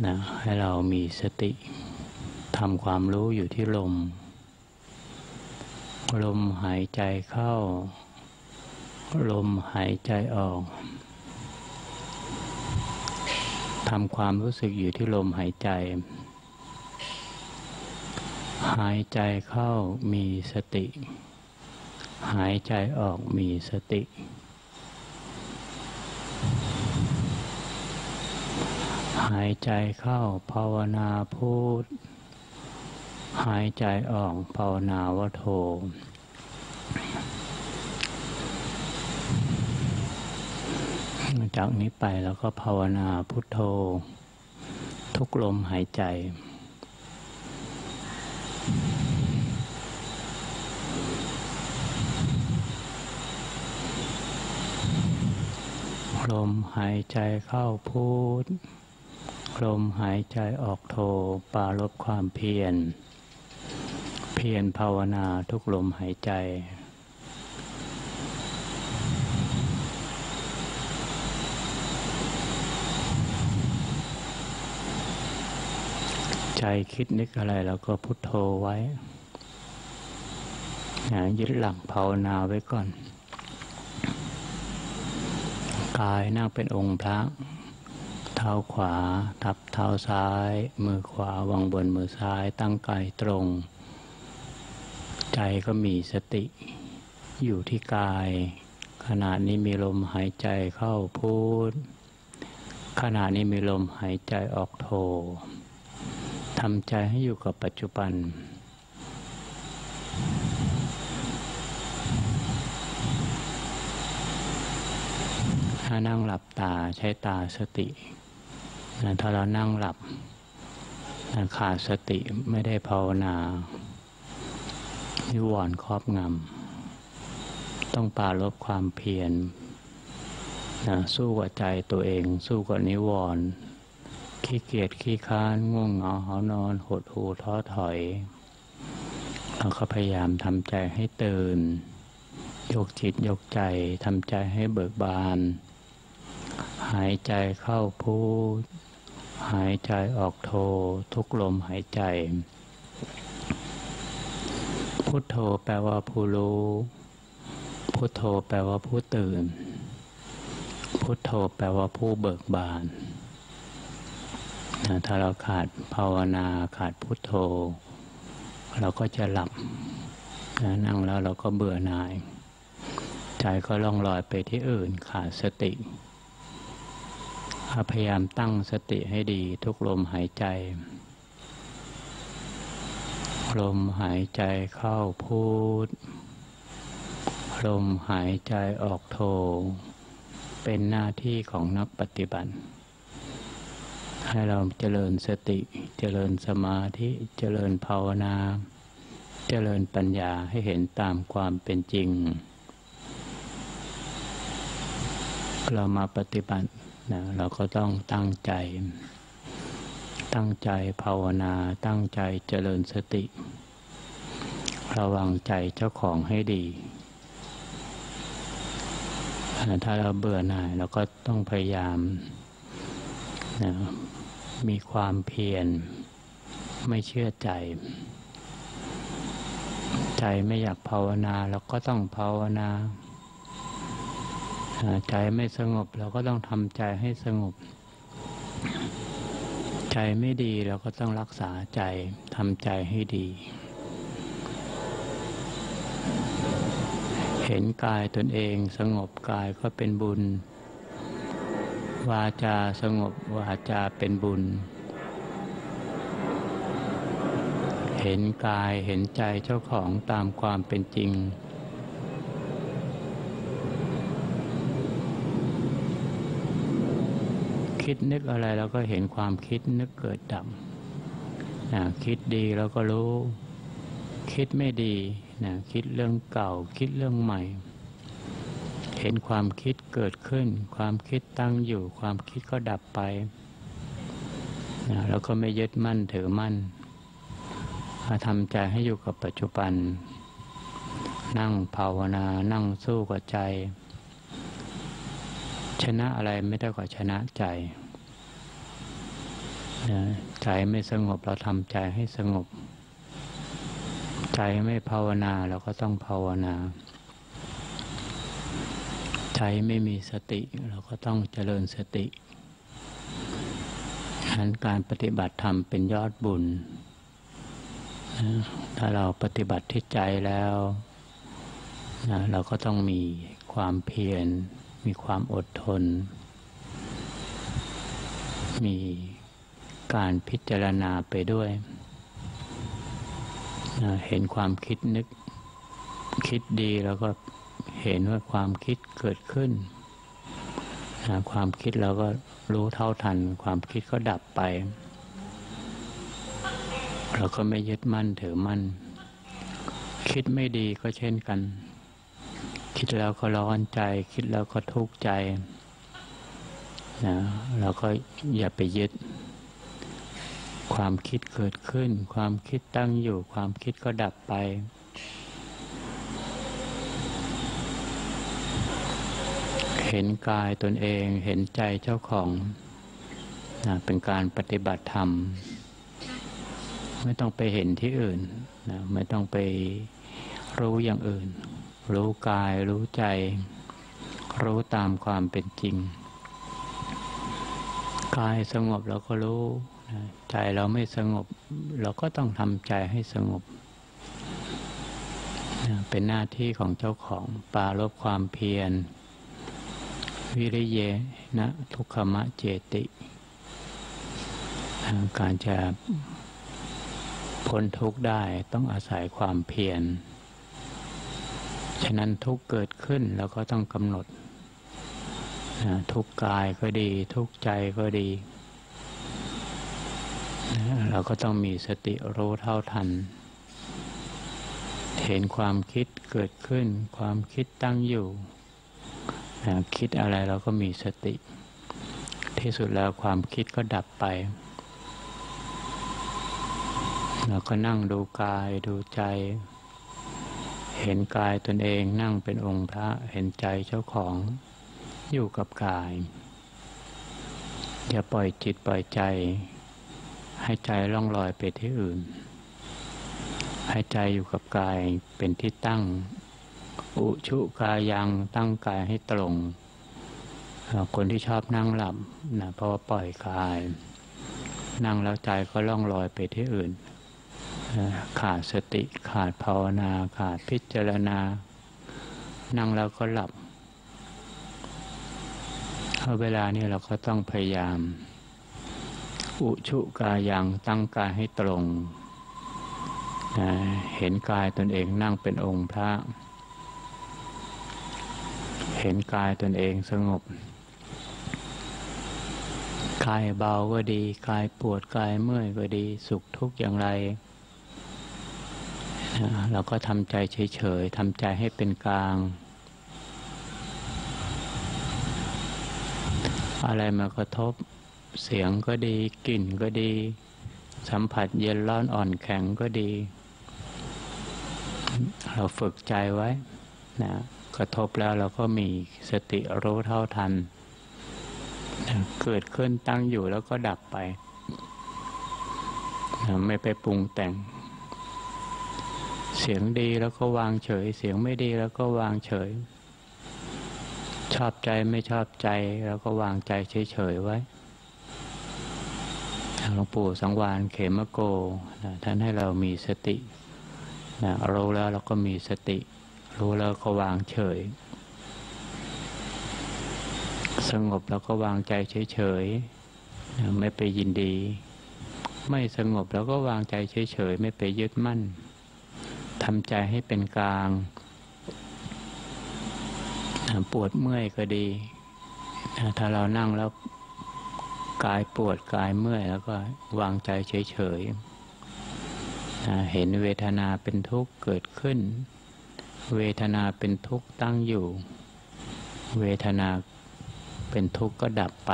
นะให้เรามีสติทำความรู้อยู่ที่ลมหายใจเข้าลมหายใจออกทำความรู้สึกอยู่ที่ลมหายใจหายใจเข้ามีสติหายใจออกมีสติหายใจเข้าภาวนาพุทธหายใจออกภาวนาวโธจากนี้ไปแล้วก็ภาวนาพุทโธทุกลมหายใจลมหายใจเข้าพุทลมหายใจออกโธปรารภความเพียรภาวนาทุกลมหายใจใจคิดนึกอะไรแล้วก็พุทโธไว้ยึดหลักภาวนาไว้ก่อนกายนั่งเป็นองค์พระเท้าขวาทับเท้าซ้ายมือขวาวางบนมือซ้ายตั้งกายตรงใจก็มีสติอยู่ที่กายขณะนี้มีลมหายใจเข้าพุทขณะนี้มีลมหายใจออกโธทำใจให้อยู่กับปัจจุบันถ้านั่งหลับตาใช้ตาสติถ้าเรานั่งหลับขาดสติไม่ได้ภาวนานิวรณ์ครอบงำต้องปรารภความเพียรสู้กับใจตัวเองสู้กับนิวรณ์ขี้เกียจขี้ค้านง่วงเหงาหานอนหดหู่ท้อถอยเราก็พยายามทำใจให้ตื่นยกจิตยกใจทำใจให้เบิกบานหายใจเข้าพุทหายใจออกโธทุกลมหายใจพุทโธแปลว่าผู้รู้พุทโธแปลว่าผู้ตื่นพุทโธแปลว่าผู้เบิกบานถ้าเราขาดภาวนาขาดพุทโธเราก็จะหลับนั่งแล้วเราก็เบื่อหน่ายใจก็ล่องลอยไปที่อื่นขาดสติพยายามตั้งสติให้ดีทุกลมหายใจลมหายใจเข้าพุทลมหายใจออกโธเป็นหน้าที่ของนักปฏิบัติให้เราเจริญสติเจริญสมาธิเจริญภาวนาเจริญปัญญาให้เห็นตามความเป็นจริงเรามาปฏิบัติเราก็ต้องตั้งใจภาวนาตั้งใจเจริญสติระวังใจเจ้าของให้ดีถ้าเราเบื่อหน่ายเราก็ต้องพยายามมีความเพียรไม่เชื่อใจไม่อยากภาวนาเราก็ต้องภาวนาใจไม่สงบเราก็ต้องทำใจให้สงบใจไม่ดีเราก็ต้องรักษาใจทำใจให้ดีเห็นกายตนเองสงบกายก็เป็นบุญวาจาสงบวาจาเป็นบุญเห็นกายเห็นใจเจ้าของตามความเป็นจริงคิดนึกอะไรเราก็เห็นความคิดนึกเกิดดับคิดดีเราก็รู้คิดไม่ดีคิดเรื่องเก่าคิดเรื่องใหม่เห็นความคิดเกิดขึ้นความคิดตั้งอยู่ความคิดก็ดับไปแล้วก็ไม่ยึดมั่นถือมั่นทำใจให้อยู่กับปัจจุบันนั่งภาวนานั่งสู้กับใจชนะอะไรไม่ได้กว่าชนะใจใจไม่สงบเราทำใจให้สงบใจไม่ภาวนาเราก็ต้องภาวนาใจไม่มีสติเราก็ต้องเจริญสติฉะนั้นการปฏิบัติธรรมเป็นยอดบุญถ้าเราปฏิบัติที่ใจแล้วเราก็ต้องมีความเพียรมีความอดทนมีการพิจารณาไปด้วยเห็นความคิดนึกคิดดีแล้วก็เห็นว่าความคิดเกิดขึ้นความคิดเราก็รู้เท่าทันความคิดก็ดับไปเราก็ไม่ยึดมั่นถือมั่นคิดไม่ดีก็เช่นกันคิดแล้วก็ร้อนใจคิดแล้วก็ทุกข์ใจเราก็อย่าไปยึดความคิดเกิดขึ้นความคิดตั้งอยู่ความคิดก็ดับไปเห็นกายตนเองเห็นใจเจ้าของเป็นการปฏิบัติธรรมไม่ต้องไปเห็นที่อื่นไม่ต้องไปรู้อย่างอื่นรู้กายรู้ใจรู้ตามความเป็นจริงกายสงบเราก็รู้ใจเราไม่สงบเราก็ต้องทำใจให้สงบเป็นหน้าที่ของเจ้าของปรารภความเพียรวิริเยนะทุกขมะเจติการจะพ้นทุกข์ได้ต้องอาศัยความเพียรฉะนั้นทุกข์เกิดขึ้นเราก็ต้องกำหนดทุกข์กายก็ดีทุกข์ใจก็ดีเราก็ต้องมีสติรู้เท่าทันเห็นความคิดเกิดขึ้นความคิดตั้งอยู่คิดอะไรเราก็มีสติที่สุดแล้วความคิดก็ดับไปเราก็นั่งดูกายดูใจเห็นกายตนเองนั่งเป็นองค์พระเห็นใจเจ้าของอยู่กับกายอย่าปล่อยจิตปล่อยใจให้ใจล่องลอยไปที่อื่นให้ใจอยู่กับกายเป็นที่ตั้งอุชุกายังตั้งกายให้ตรงคนที่ชอบนั่งหลับเพราะว่าปล่อยกายนั่งแล้วใจก็ล่องลอยไปที่อื่นขาดสติขาดภาวนาขาดพิจารณานั่งแล้วก็หลับเวลานี้เราก็ต้องพยายามอุชุกายังตั้งกายให้ตรงเห็นกายตนเองนั่งเป็นองค์พระเห็นกายตนเองสงบกายเบาก็ดีกายปวดกายเมื่อยก็ดีสุขทุกข์อย่างไรเราก็ทำใจเฉยๆทำใจให้เป็นกลางอะไรมากระทบเสียงก็ดีกลิ่นก็ดีสัมผัสเย็นร้อนอ่อนแข็งก็ดีเราฝึกใจไว้กระทบแล้วเราก็มีสติรู้เท่าทันเกิดขึ้นตั้งอยู่แล้วก็ดับไปไม่ไปปรุงแต่งเสียงดีแล้วก็วางเฉยเสียงไม่ดีแล้วก็วางเฉยชอบใจไม่ชอบใจแล้วก็วางใจเฉยๆไว้หลวงปู่สังวาลเขมโกท่านให้เรามีสติรู้แล้วเราก็มีสติรู้แล้วก็วางเฉยสงบแล้วก็วางใจเฉยๆไม่ไปยินดีไม่สงบแล้วก็วางใจเฉยๆไม่ไปยึดมั่นทำใจให้เป็นกลางปวดเมื่อยก็ดีถ้าเรานั่งแล้วกายปวดกายเมื่อยแล้วก็วางใจเฉยๆเห็นเวทนาเป็นทุกข์เกิดขึ้นเวทนาเป็นทุกข์ตั้งอยู่เวทนาเป็นทุกข์ก็ดับไป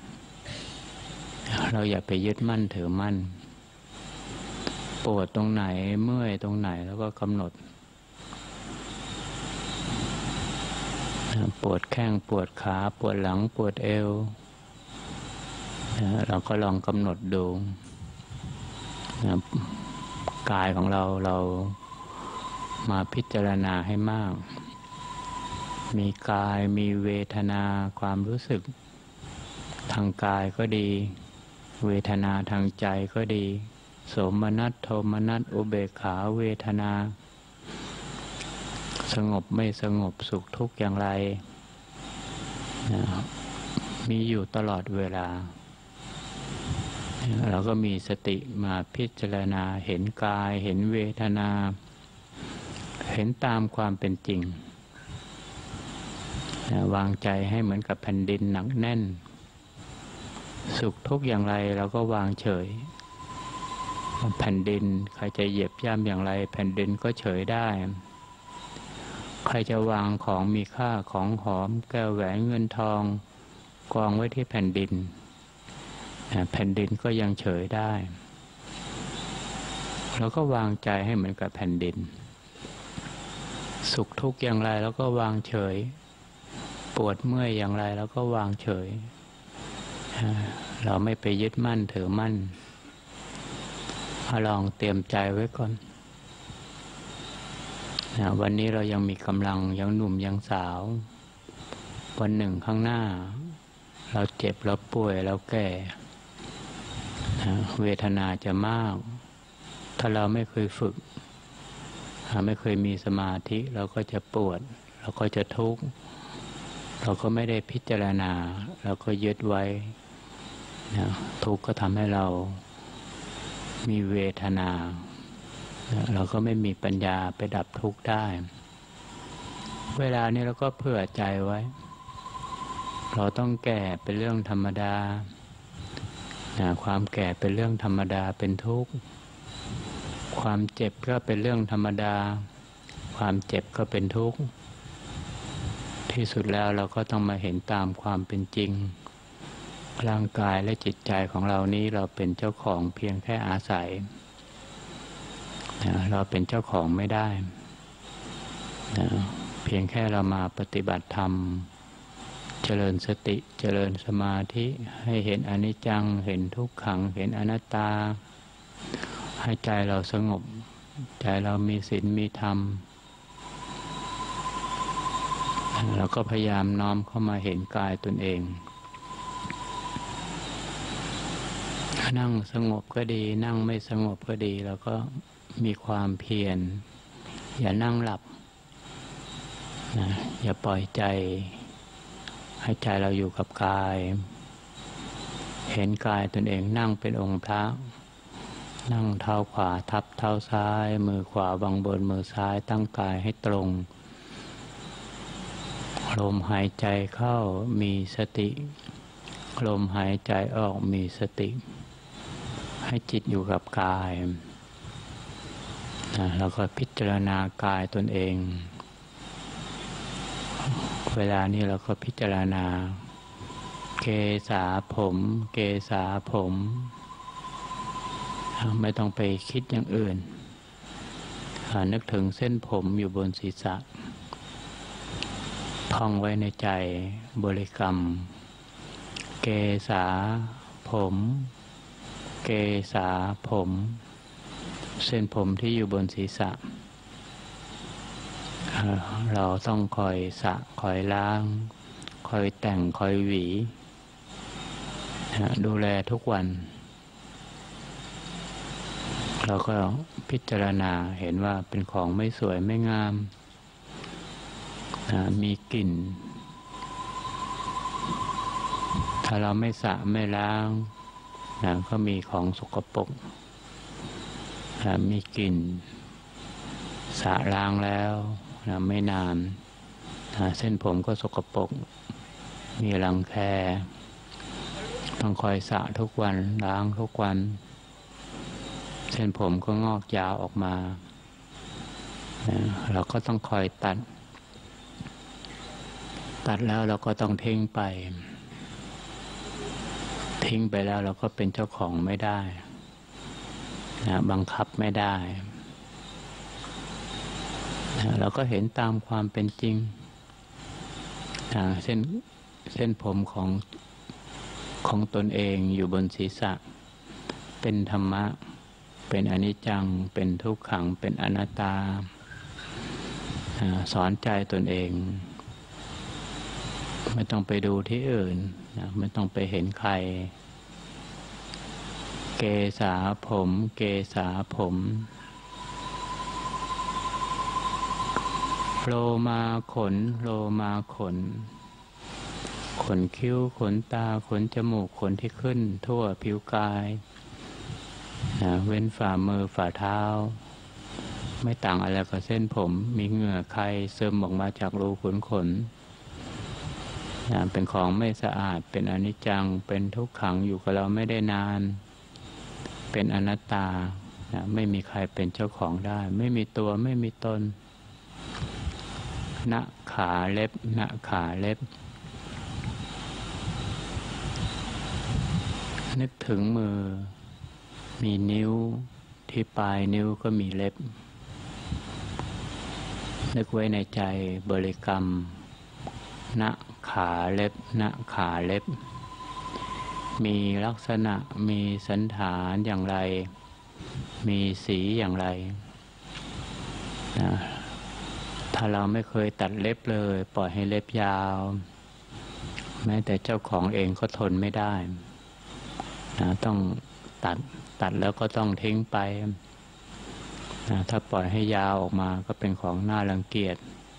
เราอย่าไปยึดมั่นถือมั่นปวดตรงไหนเมื่อยตรงไหนแล้วก็กำหนดปวดแข้งปวดขาปวดหลังปวดเอวเราก็ลองกำหนดดูกายของเรามาพิจารณาให้มากมีกายมีเวทนาความรู้สึกทางกายก็ดีเวทนาทางใจก็ดีโสมนัสโทมนัสอุเบกขาเวทนาสงบไม่สงบสุขทุกข์อย่างไรมีอยู่ตลอดเวลาเราก็มีสติมาพิจารณาเห็นกายเห็นเวทนาเห็นตามความเป็นจริงวางใจให้เหมือนกับแผ่นดินหนักแน่นสุขทุกข์อย่างไรเราก็วางเฉยแผ่นดินใครจะเหยียบย่ำอย่างไรแผ่นดินก็เฉยได้ใครจะวางของมีค่าของหอมแก้วแหวนเงินทองกองไว้ที่แผ่นดินแผ่นดินก็ยังเฉยได้เราก็วางใจให้เหมือนกับแผ่นดินสุขทุกข์อย่างไรเราก็วางเฉยปวดเมื่อยอย่างไรเราก็วางเฉยเราไม่ไปยึดมั่นถือมั่นลองเตรียมใจไว้ก่อนวันนี้เรายังมีกำลังยังหนุ่มยังสาววันหนึ่งข้างหน้าเราเจ็บเราป่วยเราแก่เวทนาจะมากถ้าเราไม่เคยฝึกไม่เคยมีสมาธิเราก็จะปวดเราก็จะทุกข์เราก็ไม่ได้พิจารณาเราก็ยึดไว้ทุกข์ก็ทำให้เรามีเวทนาเราก็ไม่มีปัญญาไปดับทุกข์ได้เวลานี้เราก็เผื่อใจไว้เราต้องแก่เป็นเรื่องธรรมดาความแก่เป็นเรื่องธรรมดาเป็นทุกข์ความเจ็บก็เป็นเรื่องธรรมดาความเจ็บก็เป็นทุกข์ที่สุดแล้วเราก็ต้องมาเห็นตามความเป็นจริงร่างกายและจิตใจของเรานี้เราเป็นเจ้าของเพียงแค่อาศัยเราเป็นเจ้าของไม่ได้เพียงแค่เรามาปฏิบัติธรรมเจริญสติเจริญสมาธิให้เห็นอนิจจังเห็นทุกขังเห็นอนัตตาให้ใจเราสงบใจเรามีศีลมีธรรมเราก็พยายามน้อมเข้ามาเห็นกายตนเองนั่งสงบก็ดีนั่งไม่สงบก็ดีเราก็มีความเพียรอย่านั่งหลับอย่าปล่อยใจให้ใจเราอยู่กับกายเห็นกายตนเองนั่งเป็นองค์พระนั่งเท้าขวาทับเท้าซ้ายมือขวาวางบนมือซ้ายตั้งกายให้ตรงลมหายใจเข้ามีสติลมหายใจออกมีสติให้จิตอยู่กับกายแล้วก็พิจารณากายตนเองเวลานี้เราก็พิจารณาเกศาผมเกศาผมไม่ต้องไปคิดอย่างอื่นนึกถึงเส้นผมอยู่บนศีรษะท่องไว้ในใจบริกรรมเกศาผมเกศาผมเส้นผมที่อยู่บนศีรษะเราต้องคอยสระคอยล้างคอยแต่งคอยหวีดูแลทุกวันเราก็พิจารณาเห็นว่าเป็นของไม่สวยไม่งามมีกลิ่นถ้าเราไม่สระไม่ล้างก็มีของสกปรกมีกลิ่นสระล้างแล้วไม่นานเส้นผมก็สกปรกมีรังแคต้องคอยสระทุกวันล้างทุกวันเส้นผมก็งอกยาวออกมาเราก็ต้องคอยตัดแล้วเราก็ต้องทิ้งไปแล้วเราก็เป็นเจ้าของไม่ได้บังคับไม่ได้เราก็เห็นตามความเป็นจริงเส้นผมของของตนเองอยู่บนศีรษะเป็นธรรมะเป็นอนิจจังเป็นทุกขังเป็นอนัตตาสอนใจตนเองไม่ต้องไปดูที่อื่นไม่ต้องไปเห็นใครเกสาผมเกสาผมโลมาขนโลมาขนขนคิ้วขนตาขนจมูกขนที่ขึ้นทั่วผิวกายเว้นฝ่ามือฝ่าเท้าไม่ต่างอะไรกับเส้นผมมีเหงื่อใครซึมออกมาจากรูขุมขนเป็นของไม่สะอาดเป็นอนิจจังเป็นทุกขังอยู่กับเราไม่ได้นานเป็นอนัตตาไม่มีใครเป็นเจ้าของได้ไม่มีตัวไม่มีตนณขาเล็บณขาเล็บนึกถึงมือมีนิ้วที่ปลายนิ้วก็มีเล็บนึกไว้ในใจบริกรรมณขาเล็บณขาเล็บมีลักษณะมีสันฐานอย่างไรมีสีอย่างไรถ้าเราไม่เคยตัดเล็บเลยปล่อยให้เล็บยาวแม้แต่เจ้าของเองก็ทนไม่ได้ต้องตัดแล้วก็ต้องทิ้งไปถ้าปล่อยให้ยาวออกมาก็เป็นของน่ารังเกียจ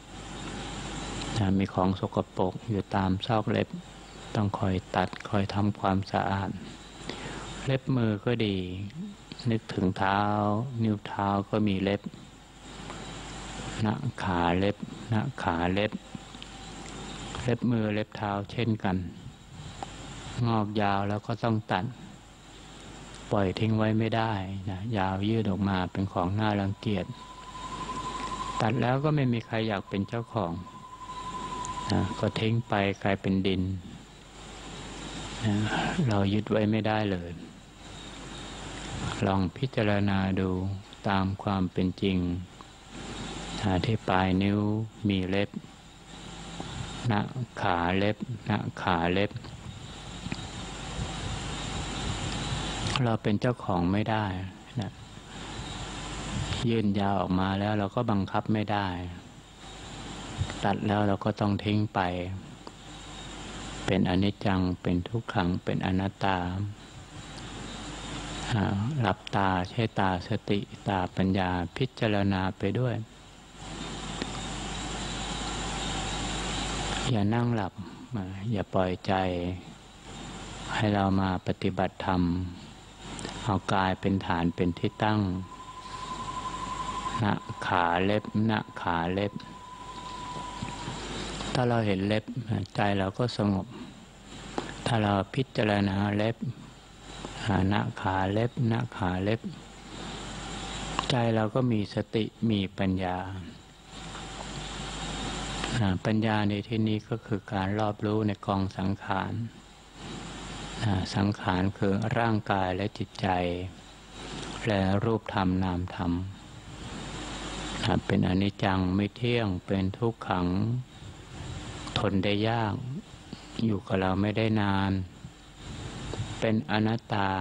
มีของสกปรกอยู่ตามซอกเล็บต้องคอยตัดคอยทำความสะอาดเล็บมือก็ดีนึกถึงเท้านิ้วเท้าก็มีเล็บณขาเล็บณขาเล็บเล็บมือเล็บเท้าเช่นกันงอกยาวแล้วก็ต้องตัดปล่อยทิ้งไว้ไม่ได้นะยาวยืดออกมาเป็นของน่ารังเกียจตัดแล้วก็ไม่มีใครอยากเป็นเจ้าของนะก็ทิ้งไปกลายเป็นดินนะเรายึดไว้ไม่ได้เลยลองพิจารณาดูตามความเป็นจริงที่ปลายนิ้วมีเล็บณขาเล็บณขาเล็บเราเป็นเจ้าของไม่ได้นะยื่นยาวออกมาแล้วเราก็บังคับไม่ได้ตัดแล้วเราก็ต้องทิ้งไปเป็นอนิจจังเป็นทุกขังเป็นอนัตตาหลับตาใช้ตาสติตาปัญญาพิจารณาไปด้วยอย่านั่งหลับอย่าปล่อยใจให้เรามาปฏิบัติธรรมเอากายเป็นฐานเป็นที่ตั้งณขาเล็บณขาเล็บถ้าเราเห็นเล็บใจเราก็สงบถ้าเราพิจารณาเล็บณขาเล็บณขาเล็บใจเราก็มีสติมีปัญญาปัญญาในที่นี้ก็คือการรอบรู้ในกองสังขารสังขารคือร่างกายและจิตใจและรูปธรรมนามธรรมเป็นอนิจจังไม่เที่ยงเป็นทุกขังทนได้ยากอยู่กับเราไม่ได้นานเป็นอนัตตา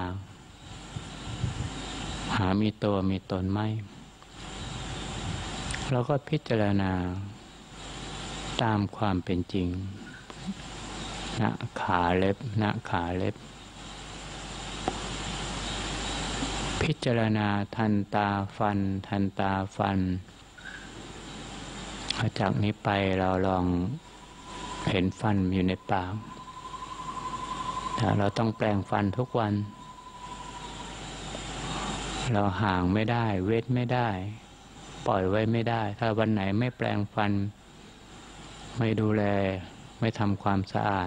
หามีตัวมีตนไม่เราก็พิจารณาตามความเป็นจริงณขาเล็บณขาเล็บพิจารณาทันตาฟันทันตาฟันจากนี้ไปเราลองเห็นฟันอยู่ในปากเราต้องแปรงฟันทุกวันเราห่างไม่ได้เว้นไม่ได้ปล่อยไว้ไม่ได้ถ้าวันไหนไม่แปรงฟันไม่ดูแลไม่ทำความสะอาด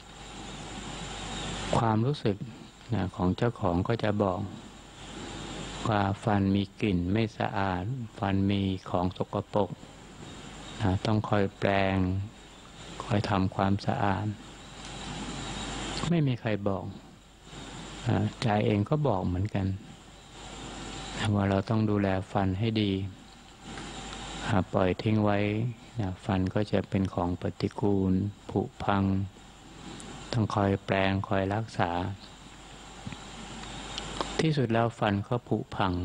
ความรู้สึกของเจ้าของก็จะบอกว่าฟันมีกลิ่นไม่สะอาดฟันมีของสกปรกต้องคอยแปรงคอยทำความสะอาดไม่มีใครบอกใจเองก็บอกเหมือนกันว่าเราต้องดูแลฟันให้ดีปล่อยทิ้งไว้ฟันก็จะเป็นของปฏิกูลผุพังต้องคอยแปลงคอยรักษาที่สุดแล้วฟันก็ผุพัง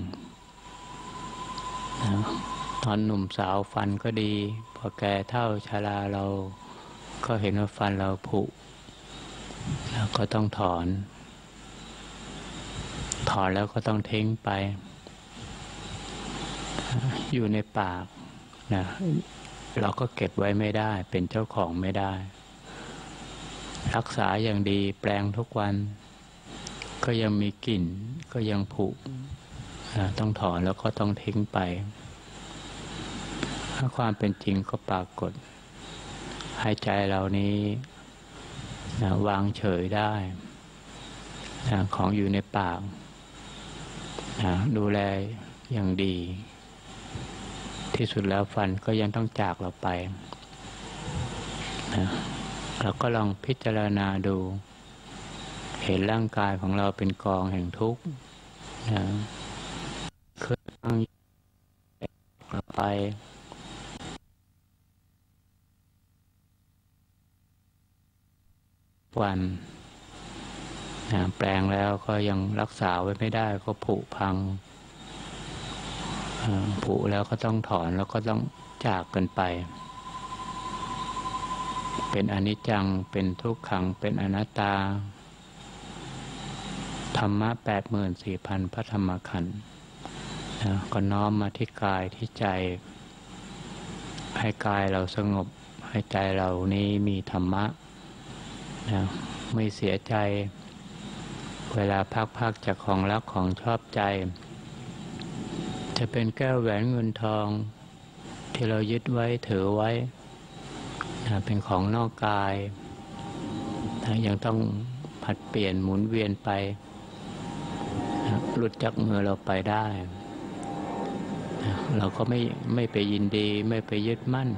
นะตอนหนุ่มสาวฟันก็ดีพอแก่เฒ่าชราเราก็เห็นว่าฟันเราผุแล้วก็ต้องถอนแล้วก็ต้องทิ้งไปอยู่ในปากนะเราก็เก็บไว้ไม่ได้เป็นเจ้าของไม่ได้รักษาอย่างดีแปลงทุกวันก็ยังมีกลิ่นก็ยังผุต้องถอนแล้วก็ต้องทิ้งไปถ้าความเป็นจริงก็ปรากฏให้ใจเรานี้วางเฉยได้ของอยู่ในปากดูแลอย่างดีที่สุดแล้วฟันก็ยังต้องจากเราไปเราก็ลองพิจารณาดูเห็นร่างกายของเราเป็นกองแห่งทุกข์เคยตั้งเราไปวันแปลงแล้วก็ยังรักษาไว้ไม่ได้ก็ผุพังผุแล้วก็ต้องถอนแล้วก็ต้องจากกันไปเป็นอนิจจังเป็นทุกขังเป็นอนัตตาธรรมะ 84,000 พระธรรมขันธ์ก็น้อมมาที่กายที่ใจให้กายเราสงบให้ใจเรานี้มีธรรมะไม่เสียใจเวลาพักจากของรักของชอบใจจะเป็นแก้วแหวนเงินทองที่เรายึดไว้ถือไว้เป็นของนอกกายยังต้องผัดเปลี่ยนหมุนเวียนไปหลุดจากมือเราไปได้เราก็ไม่ไปยินดีไม่ไปยึดมั่น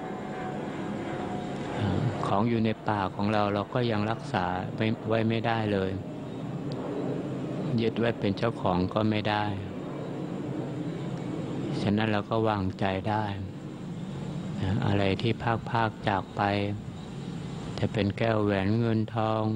ของอยู่ในปากของเราเราก็ยังรักษาไว้ไม่ได้เลยยึดไว้เป็นเจ้าของก็ไม่ได้ฉะนั้นเราก็วางใจได้อะไรที่พากจากไปจะเป็นแก้วแหวนเงินทอง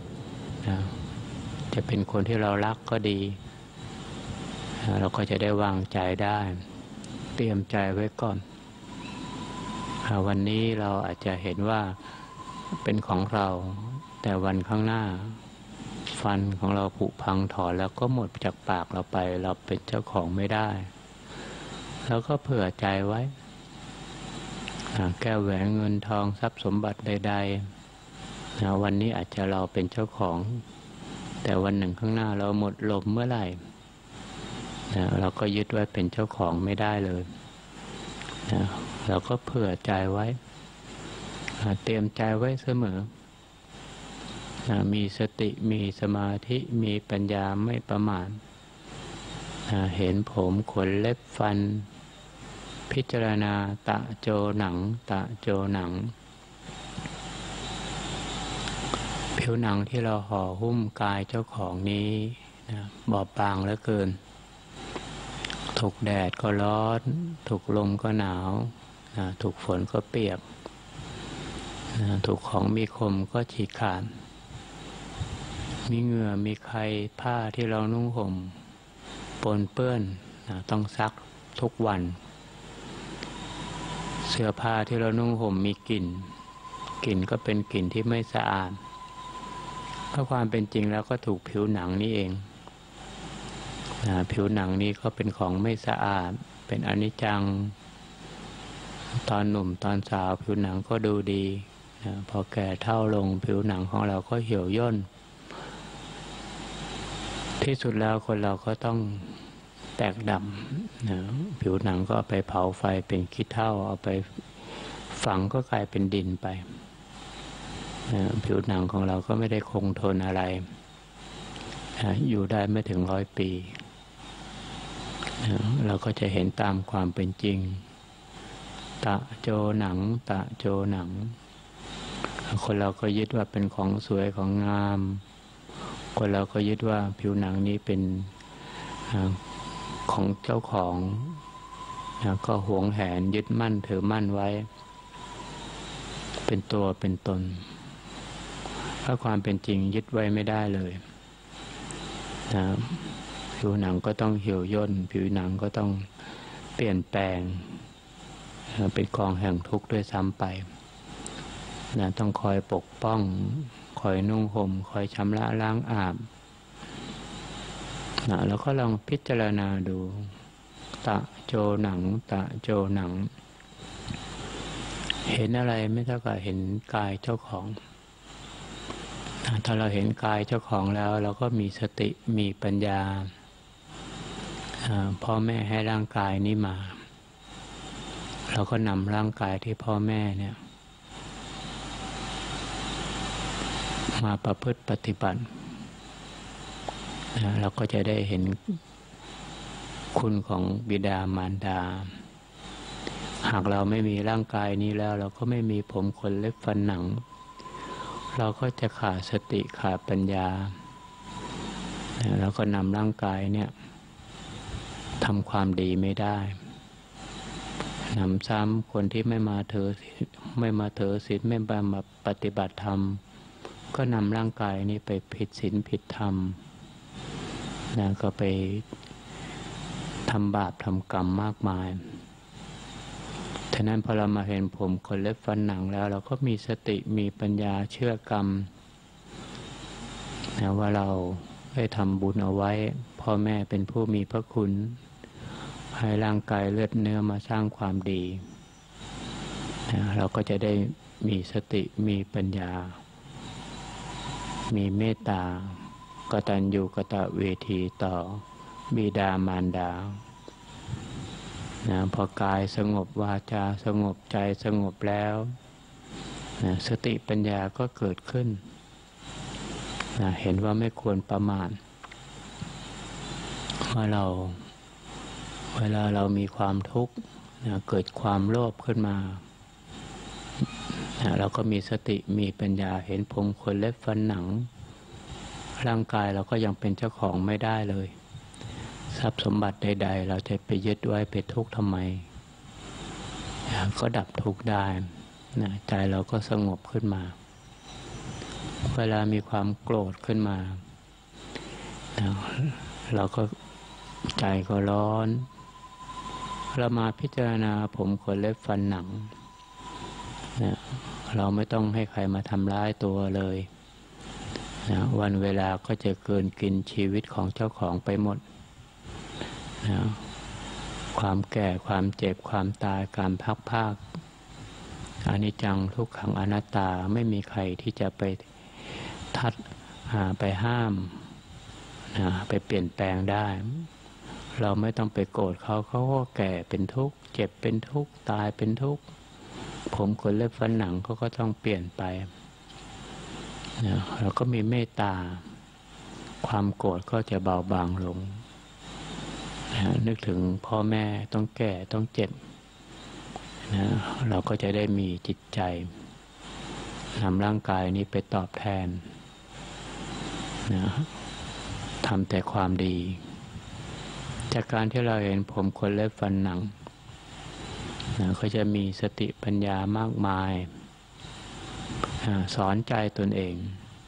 จะเป็นคนที่เรารักก็ดีเราก็จะได้วางใจได้เตรียมใจไว้ก่อนวันนี้เราอาจจะเห็นว่าเป็นของเราแต่วันข้างหน้าฟันของเราผุพังถอนแล้วก็หมดจากปากเราไปเราเป็นเจ้าของไม่ได้แล้วก็เผื่อใจไว้แก้วแหวนเงินทองทรัพย์สมบัติใดๆวันนี้อาจจะเราเป็นเจ้าของแต่วันหนึ่งข้างหน้าเราหมดลมเมื่อไหร่เราก็ยึดไว้เป็นเจ้าของไม่ได้เลยเราก็เผื่อใจไว้เตรียมใจไว้เสมอมีสติมีสมาธิมีปัญญาไม่ประมาทเห็นผมขนเล็บฟันพิจารณาตะโจหนังตะโจหนังผิวหนังที่เราห่อหุ้มกายเจ้าของนี้บอบบางเหลือเกินถูกแดดก็ร้อนถูกลมก็หนาวถูกฝนก็เปียกถูกของมีคมก็ฉีกขาดมีเหงื่อมีไข้ผ้าที่เรานุ่งห่มปนเปื้อนต้องซักทุกวันเสื้อผ้าที่เรานุ่งห่มมีกลิ่นก็เป็นกลิ่นที่ไม่สะอาดเพราะความเป็นจริงแล้วก็ถูกผิวหนังนี่เองผิวหนังนี้ก็เป็นของไม่สะอาดเป็นอนิจจังตอนหนุ่มตอนสาวผิวหนังก็ดูดีพอแก่เฒ่าลงผิวหนังของเราก็เหี่ยวย่นที่สุดแล้วคนเราก็ต้องแตกดับผิวหนังก็เอาไปเผาไฟเป็นขี้เถ้าเอาไปฝังก็กลายเป็นดินไปผิวหนังของเราก็ไม่ได้คงทนอะไรอยู่ได้ไม่ถึง100 ปีเราก็จะเห็นตามความเป็นจริงตะโจหนังตะโจหนังคนเราก็ยึดว่าเป็นของสวยของงามคนเราก็ยึดว่าผิวหนังนี้เป็นของเจ้าของก็หวงแหนยึดมั่นถือมั่นไว้เป็นตัวเป็นตนถ้าความเป็นจริงยึดไว้ไม่ได้เลยนะผิวหนังก็ต้องเหี่ยวย่นผิวหนังก็ต้องเปลี่ยนแปลงเป็นกองแห่งทุกข์ด้วยซ้ำไปนะต้องคอยปกป้องคอยนุ่งห่มคอยชำระล้างอาบนะแล้วก็ลองพิจารณาดูตะโจหนังตะโจหนังเห็นอะไรไม่เท่ากับเห็นกายเจ้าของถ้าเราเห็นกายเจ้าของแล้วเราก็มีสติมีปัญญาพ่อแม่ให้ร่างกายนี้มาเราก็นำร่างกายที่พ่อแม่เนี่ยมาประพฤติปฏิบัติเราก็จะได้เห็นคุณของบิดามารดาหากเราไม่มีร่างกายนี้แล้วเราก็ไม่มีผมขนเล็บฟันหนังเราก็จะขาดสติขาดปัญญาเราก็นำร่างกายเนี่ยทำความดีไม่ได้นำซ้ำคนที่ไม่มาถือศีลไม่มาปฏิบัติธรรมก็นำร่างกายนี้ไปผิดศีลผิดธรรมก็ไปทำบาปทำกรรมมากมายฉะนั้นพอเรามาเห็นผมขนเล็บฟันหนังแล้วเราก็มีสติมีปัญญาเชื่อกรรมว่าเราได้ทำบุญเอาไว้พ่อแม่เป็นผู้มีพระคุณให้ร่างกายเลือดเนื้อมาสร้างความดีเราก็จะได้มีสติมีปัญญามีเมตตากตัญญูกตเวทีต่อบิดามารดาพอกายสงบวาจาสงบใจสงบแล้วสติปัญญาก็เกิดขึ้นเห็นว่าไม่ควรประมาทเวลาเรามีความทุกข์เกิดความโลภขึ้นมาเราก็มีสติมีปัญญาเห็นผมขนเล็บฟันหนังร่างกายเราก็ยังเป็นเจ้าของไม่ได้เลยทรัพย์สมบัติใดๆเราจะไปยึดไว้ไปทุกข์ทำไมก็ดับทุกข์ได้ใจเราก็สงบขึ้นมาเวลามีความโกรธขึ้นมาเราก็ใจก็ร้อนเรามาพิจารณาผมขนเล็บฟันหนังเราไม่ต้องให้ใครมาทำร้ายตัวเลยวันเวลาก็จะเกินกินชีวิตของเจ้าของไปหมดความแก่ความเจ็บความตายการพัดพรากอนิจจังทุกขังอนัตตาไม่มีใครที่จะไปไปห้ามไปเปลี่ยนแปลงได้เราไม่ต้องไปโกรธเขาก็แก่เป็นทุกข์เจ็บเป็นทุกข์ตายเป็นทุกข์ผมขนเล็บฟันหนังเขาก็ต้องเปลี่ยนไปเราก็มีเมตตาความโกรธก็จะเบาบางลงนึกถึงพ่อแม่ต้องแก่ต้องเจ็บเราก็จะได้มีจิตใจนำร่างกายนี้ไปตอบแทนทำแต่ความดีจากการที่เราเห็นผมขนเล็บฟันหนังก็จะมีสติปัญญามากมายสอนใจตนเอง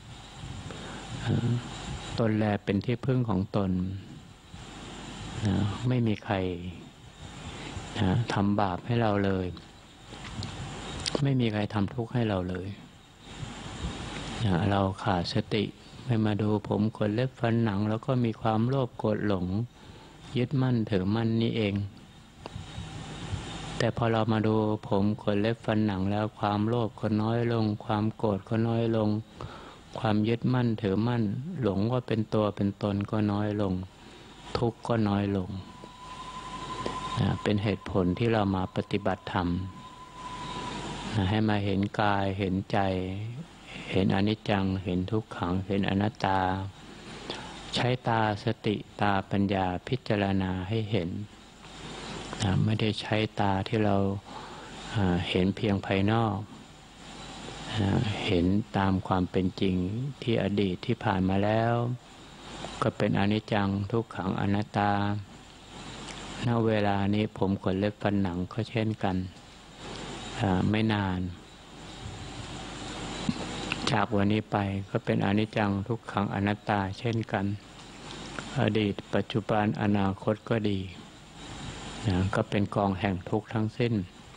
ตนแลเป็นที่พึ่งของตนไม่มีใครทำบาปให้เราเลยไม่มีใครทำทุกข์ให้เราเลยเราขาดสติไม่มาดูผมขนเล็บฟันหนังแล้วก็มีความโลภโกรธหลงยึดมั่นถือมั่นนี่เองแต่พอเรามาดูผมขนเล็บฟันหนังแล้วความโลภก็น้อยลงความโกรธก็น้อยลงความยึดมั่นถือมั่นหลงว่าเป็นตัวเป็นตนก็น้อยลงทุกข์ก็น้อยลงเป็นเหตุผลที่เรามาปฏิบัติธรรมให้มาเห็นกายเห็นใจเห็นอนิจจังเห็นทุกขังเห็นอนัตตาใช้ตาสติตาปัญญาพิจารณาให้เห็นไม่ได้ใช้ตาที่เราเห็นเพียงภายนอกเห็นตามความเป็นจริงที่อดีตที่ผ่านมาแล้วก็เป็นอนิจจังทุกขังอนัตตาณเวลานี้ผมขนเล็บฟันหนังก็เช่นกันไม่นานจากวันนี้ไปก็เป็นอนิจจังทุกขังอนัตตาเช่นกันอดีตปัจจุบันอนาคตก็ดีนะก็เป็นกองแห่งทุกข์ทั้งสิ้น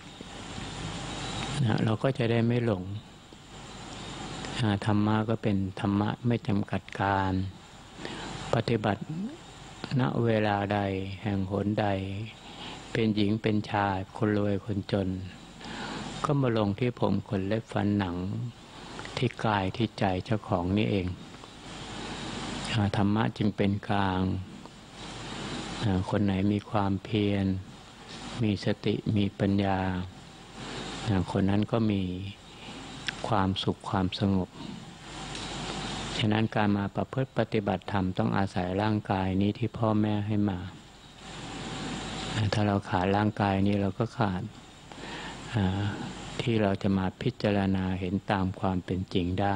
นะเราก็จะได้ไม่หลงธรรมะก็เป็นธรรมะไม่จำกัดการปฏิบัติณเวลาใดแห่งหนใดเป็นหญิงเป็นชายคนรวยคนจนก็มาลงที่ผมขนเล็บฟันหนังที่กายที่ใจเจ้าของนี่เองธรรมะจึงเป็นกลางคนไหนมีความเพียรมีสติมีปัญญาคนนั้นก็มีความสุขความสงบฉะนั้นการมาประพฤติปฏิบัติธรรมต้องอาศัยร่างกายนี้ที่พ่อแม่ให้มาถ้าเราขาดร่างกายนี้เราก็ขาดที่เราจะมาพิจารณาเห็นตามความเป็นจริงได้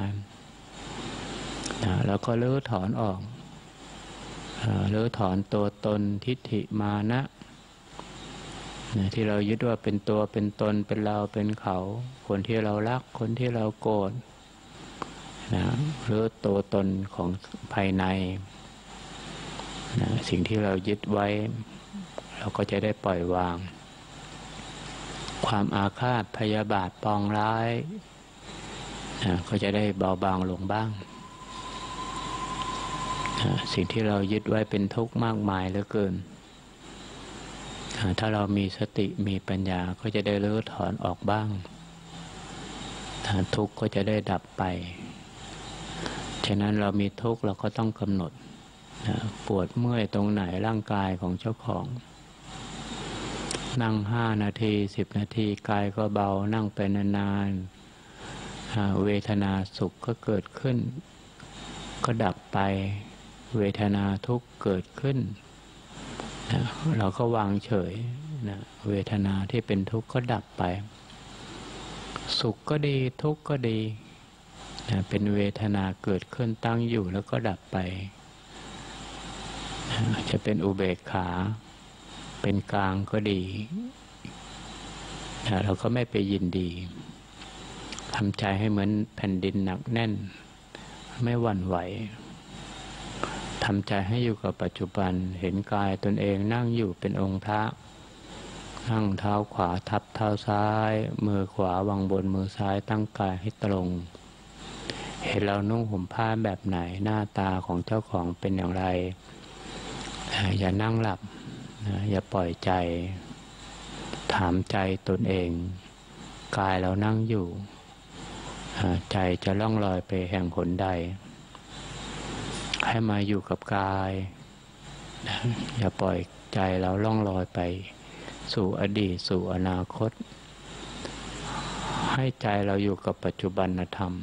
เราก็ลื้อถอนออกลื้อถอนตัวตนทิฏฐิมานะที่เรายึดว่าเป็นตัวเป็นตนเป็นเราเป็นเขาคนที่เรารักคนที่เราโกรธหรือตัวตนของภายในสิ่งที่เรายึดไว้เราก็จะได้ปล่อยวางความอาฆาตพยาบาทปองร้ายก็จะได้เบาบางลงบ้างสิ่งที่เรายึดไว้เป็นทุกข์มากมายเหลือเกินถ้าเรามีสติมีปัญญาก็จะได้รื้อถอนออกบ้างทุกข์ก็จะได้ดับไปฉะนั้นเรามีทุกข์เราก็ต้องกำหนดปวดเมื่อยตรงไหนร่างกายของเจ้าของนั่ง5 นาที10 นาทีกายก็เบานั่งไปนานๆเวทนาสุขก็เกิดขึ้นก็ดับไปเวทนาทุกข์เกิดขึ้นเราก็วางเฉยเวทนาที่เป็นทุกข์ก็ดับไปสุขก็ดีทุกข์ก็ดีเป็นเวทนาเกิดขึ้นตั้งอยู่แล้วก็ดับไปจะเป็นอุเบกขาเป็นกลางก็ดีเราก็ไม่ไปยินดีทำใจให้เหมือนแผ่นดินหนักแน่นไม่หวั่นไหวทำใจให้อยู่กับปัจจุบันเห็นกายตนเองนั่งอยู่เป็นองค์พระนั่งเท้าขวาทับเท้าซ้ายมือขวาวางบนมือซ้ายตั้งกายให้ตรงเห็นเรานุ่งห่มผ้าแบบไหนหน้าตาของเจ้าของเป็นอย่างไรอย่านั่งหลับอย่าปล่อยใจถามใจตนเองกายเรานั่งอยู่ใจจะล่องลอยไปแห่งหนใดให้มาอยู่กับกายอย่าปล่อยใจเราล่องลอยไปสู่อดีตสู่อนาคตให้ใจเราอยู่กับปัจจุบันธรรม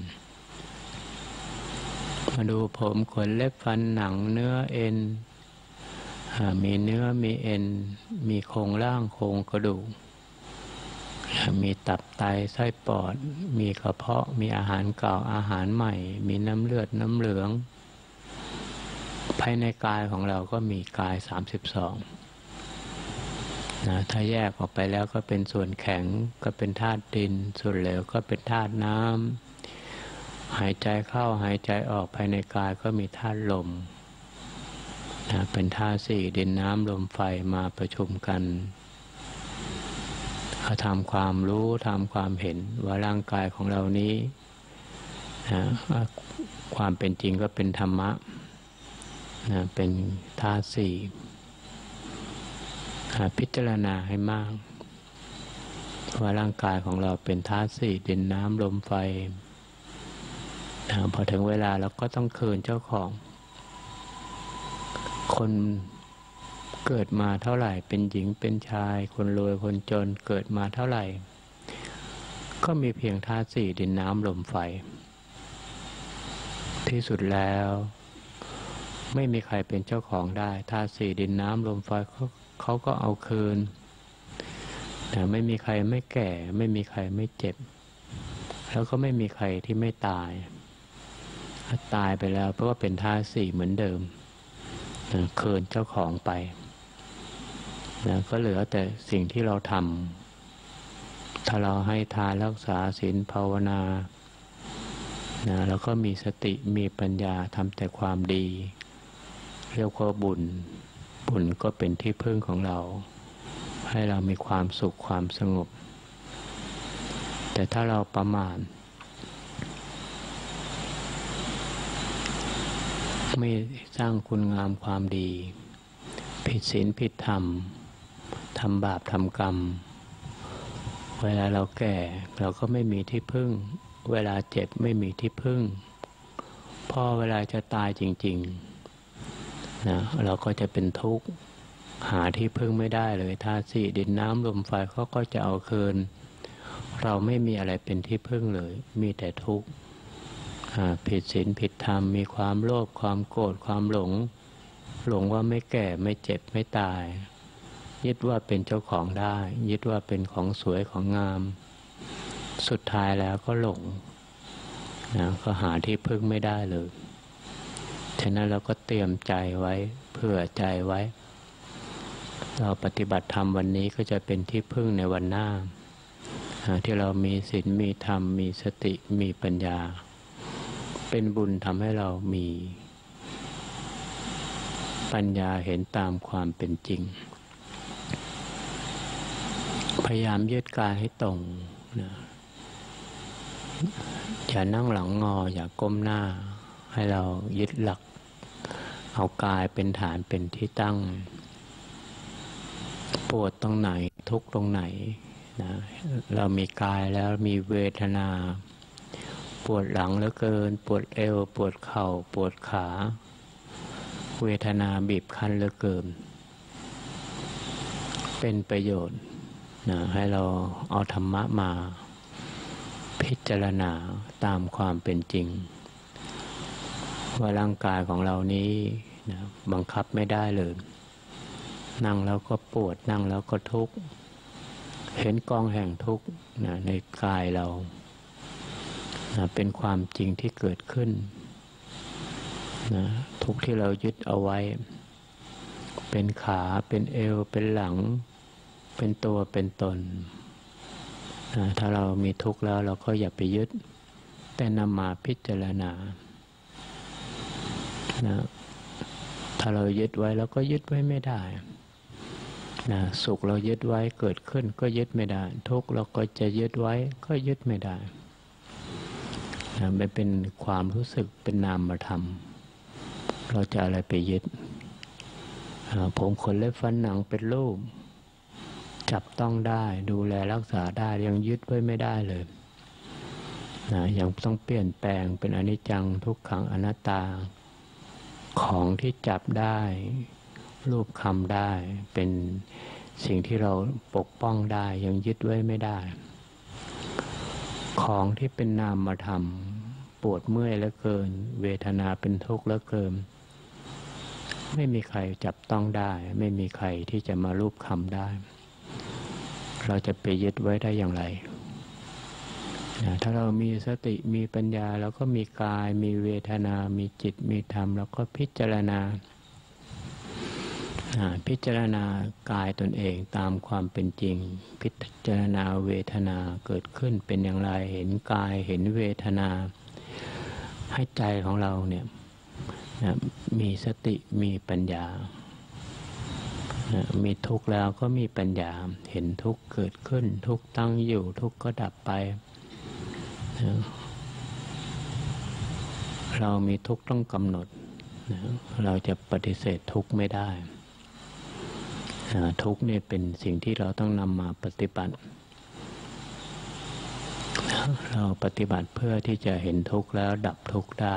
มาดูผมขนเล็บฟันหนังเนื้อเอ็นมีเนื้อมีเอ็นมีโครงร่างโครงกระดูกมีตับไตไส้ปอดมีกระเพาะมีอาหารเก่าอาหารใหม่มีน้ำเลือดน้ำเหลืองภายในกายของเราก็มีกาย32ถ้าแยกออกไปแล้วก็เป็นส่วนแข็งก็เป็นธาตุดินส่วนเหลวก็เป็นธาตุน้ำหายใจเข้าหายใจออกภายในกายก็มีธาตุลมเป็นธาตุ4ดินน้ำลมไฟมาประชุมกันเขาทำความรู้ทำความเห็นว่าร่างกายของเรานี้ความเป็นจริงก็เป็นธรรมะเป็นธาตุ4พิจารณาให้มากว่าร่างกายของเราเป็นธาตุ4ดินน้ำลมไฟพอถึงเวลาเราก็ต้องคืนเจ้าของคนเกิดมาเท่าไหร่เป็นหญิงเป็นชายคนรวยคนจนเกิดมาเท่าไหร่ก็มีเพียงธาตุ4ดินน้ำลมไฟที่สุดแล้วไม่มีใครเป็นเจ้าของได้ธาตุ4ดินน้ำลมไฟเขาก็เอาคืนแต่ไม่มีใครไม่แก่ไม่มีใครไม่เจ็บแล้วก็ไม่มีใครที่ไม่ตายถ้าตายไปแล้วเพราะว่าเป็นธาตุ4เหมือนเดิมคืนเจ้าของไปก็เหลือแต่สิ่งที่เราทำถ้าเราให้ทานรักษาศีลภาวนานะแล้วก็มีสติมีปัญญาทำแต่ความดีเรียกว่าบุญก็เป็นที่พึ่งของเราให้เรามีความสุขความสงบแต่ถ้าเราประมาทไม่สร้างคุณงามความดีผิดศีลผิดธรรมทำบาปทำกรรมเวลาเราแก่เราก็ไม่มีที่พึ่งเวลาเจ็บไม่มีที่พึ่งพอเวลาจะตายจริงๆนะเราก็จะเป็นทุกข์หาที่พึ่งไม่ได้เลยธาตุสี่ดินน้ำลมไฟเขาก็จะเอาคืนเราไม่มีอะไรเป็นที่พึ่งเลยมีแต่ทุกข์ผิดศีลผิดธรรมมีความโลภความโกรธความหลงว่าไม่แก่ไม่เจ็บไม่ตายยึดว่าเป็นเจ้าของได้ยึดว่าเป็นของสวยของงามสุดท้ายแล้วก็หลงนะก็หาที่พึ่งไม่ได้เลยฉะนั้นเราก็เตรียมใจไว้เผื่อใจไว้เราปฏิบัติธรรมวันนี้ก็จะเป็นที่พึ่งในวันหน้าที่เรามีศีลมีธรรมมีสติมีปัญญาเป็นบุญทำให้เรามีปัญญาเห็นตามความเป็นจริงพยายามยืดกายให้ตรงนะอย่านั่งหลังงออย่าก้มหน้าให้เรายึดหลักเอากายเป็นฐานเป็นที่ตั้งปวดตรงไหนทุกข์ตรงไหนนะเรามีกายแล้วมีเวทนาปวดหลังเหลือเกินปวดเอวปวดเข่าปวดขาเวทนาบีบคั้นเหลือเกินเป็นประโยชน์นะให้เราเอาธรรมะมาพิจารณาตามความเป็นจริงว่าร่างกายของเรานี้นะบังคับไม่ได้เลยนั่งแล้วก็ปวดนั่งแล้วก็ทุกข์เห็นกองแห่งทุกข์นะในกายเรานะเป็นความจริงที่เกิดขึ้นนะทุกข์ที่เรายึดเอาไว้เป็นขาเป็นเอวเป็นหลังเป็นตัวเป็นตนนะถ้าเรามีทุกข์แล้วเราก็อย่าไปยึดแต่นำมาพิจารณานะถ้าเรายึดไว้เราก็ยึดไว้ไม่ได้นะสุขเรายึดไว้เกิดขึ้นก็ยึดไม่ได้ทุกข์เราก็จะยึดไว้ก็ยึดไม่ได้นะมันเป็นความรู้สึกเป็นนามธรรมเราจะอะไรไปยึดผมขนเล็บฟันหนังเป็นรูปจับต้องได้ดูแลรักษาได้ยังยึดไว้ไม่ได้เลยนะยังต้องเปลี่ยนแปลงเป็นอนิจจังทุกขังอนัตตาของที่จับได้รูปคำได้เป็นสิ่งที่เราปกป้องได้ยังยึดไว้ไม่ได้ของที่เป็นนามธรรมปวดเมื่อยเหลือเกินเวทนาเป็นทุกข์เหลือเกินไม่มีใครจับต้องได้ไม่มีใครที่จะมารูปคำได้เราจะไปยึดไว้ได้อย่างไรถ้าเรามีสติมีปัญญาเราก็มีกายมีเวทนามีจิตมีธรรมแล้วก็พิจารณากายตนเองตามความเป็นจริงพิจารณาเวทนาเกิดขึ้นเป็นอย่างไรเห็นกายเห็นเวทนาให้ใจของเราเนี่ยมีสติมีปัญญามีทุกข์แล้วก็มีปัญญาเห็นทุกข์เกิดขึ้นทุกข์ตั้งอยู่ทุกข์ก็ดับไปเรามีทุกข์ต้องกำหนดเราจะปฏิเสธทุกข์ไม่ได้ทุกข์นี่เป็นสิ่งที่เราต้องนำมาปฏิบัติเราปฏิบัติเพื่อที่จะเห็นทุกข์แล้วดับทุกข์ได้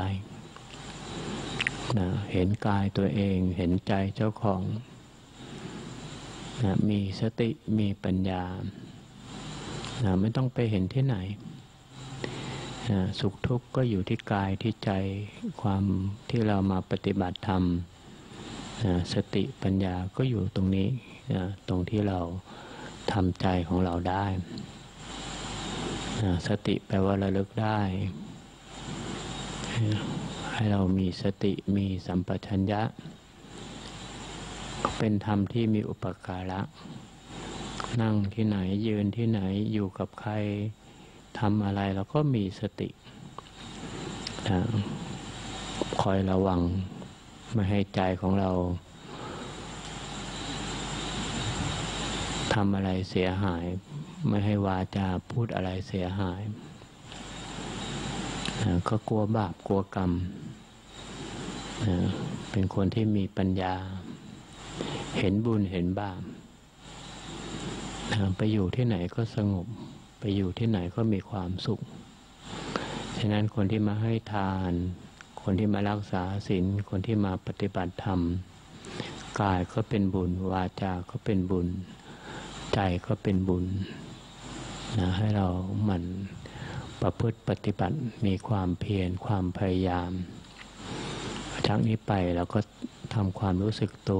เห็นกายตัวเองเห็นใจเจ้าของมีสติมีปัญญาไม่ต้องไปเห็นที่ไหนสุขทุกข์ก็อยู่ที่กายที่ใจความที่เรามาปฏิบัติธรรมสติปัญญาก็อยู่ตรงนี้ตรงที่เราทำใจของเราได้สติแปลว่าระลึกได้ให้เรามีสติมีสัมปชัญญะเป็นธรรมที่มีอุปการะนั่งที่ไหนยืนที่ไหนอยู่กับใครทำอะไรเราก็มีสตินะคอยระวังไม่ให้ใจของเราทำอะไรเสียหายไม่ให้วาจาพูดอะไรเสียหายก็กลัวบาปกลัวกรรมเป็นคนที่มีปัญญาเห็นบุญเห็นบาปไปอยู่ที่ไหนก็สงบไปอยู่ที่ไหนก็มีความสุขฉะนั้นคนที่มาให้ทานคนที่มารักษาศีลคนที่มาปฏิบัติธรรมกายก็เป็นบุญวาจาก็เป็นบุญใจก็เป็นบุญให้เราหมั่นประพฤติปฏิบัติมีความเพียรความพยายามจากนี้ไปเราก็ทำความรู้สึกตัว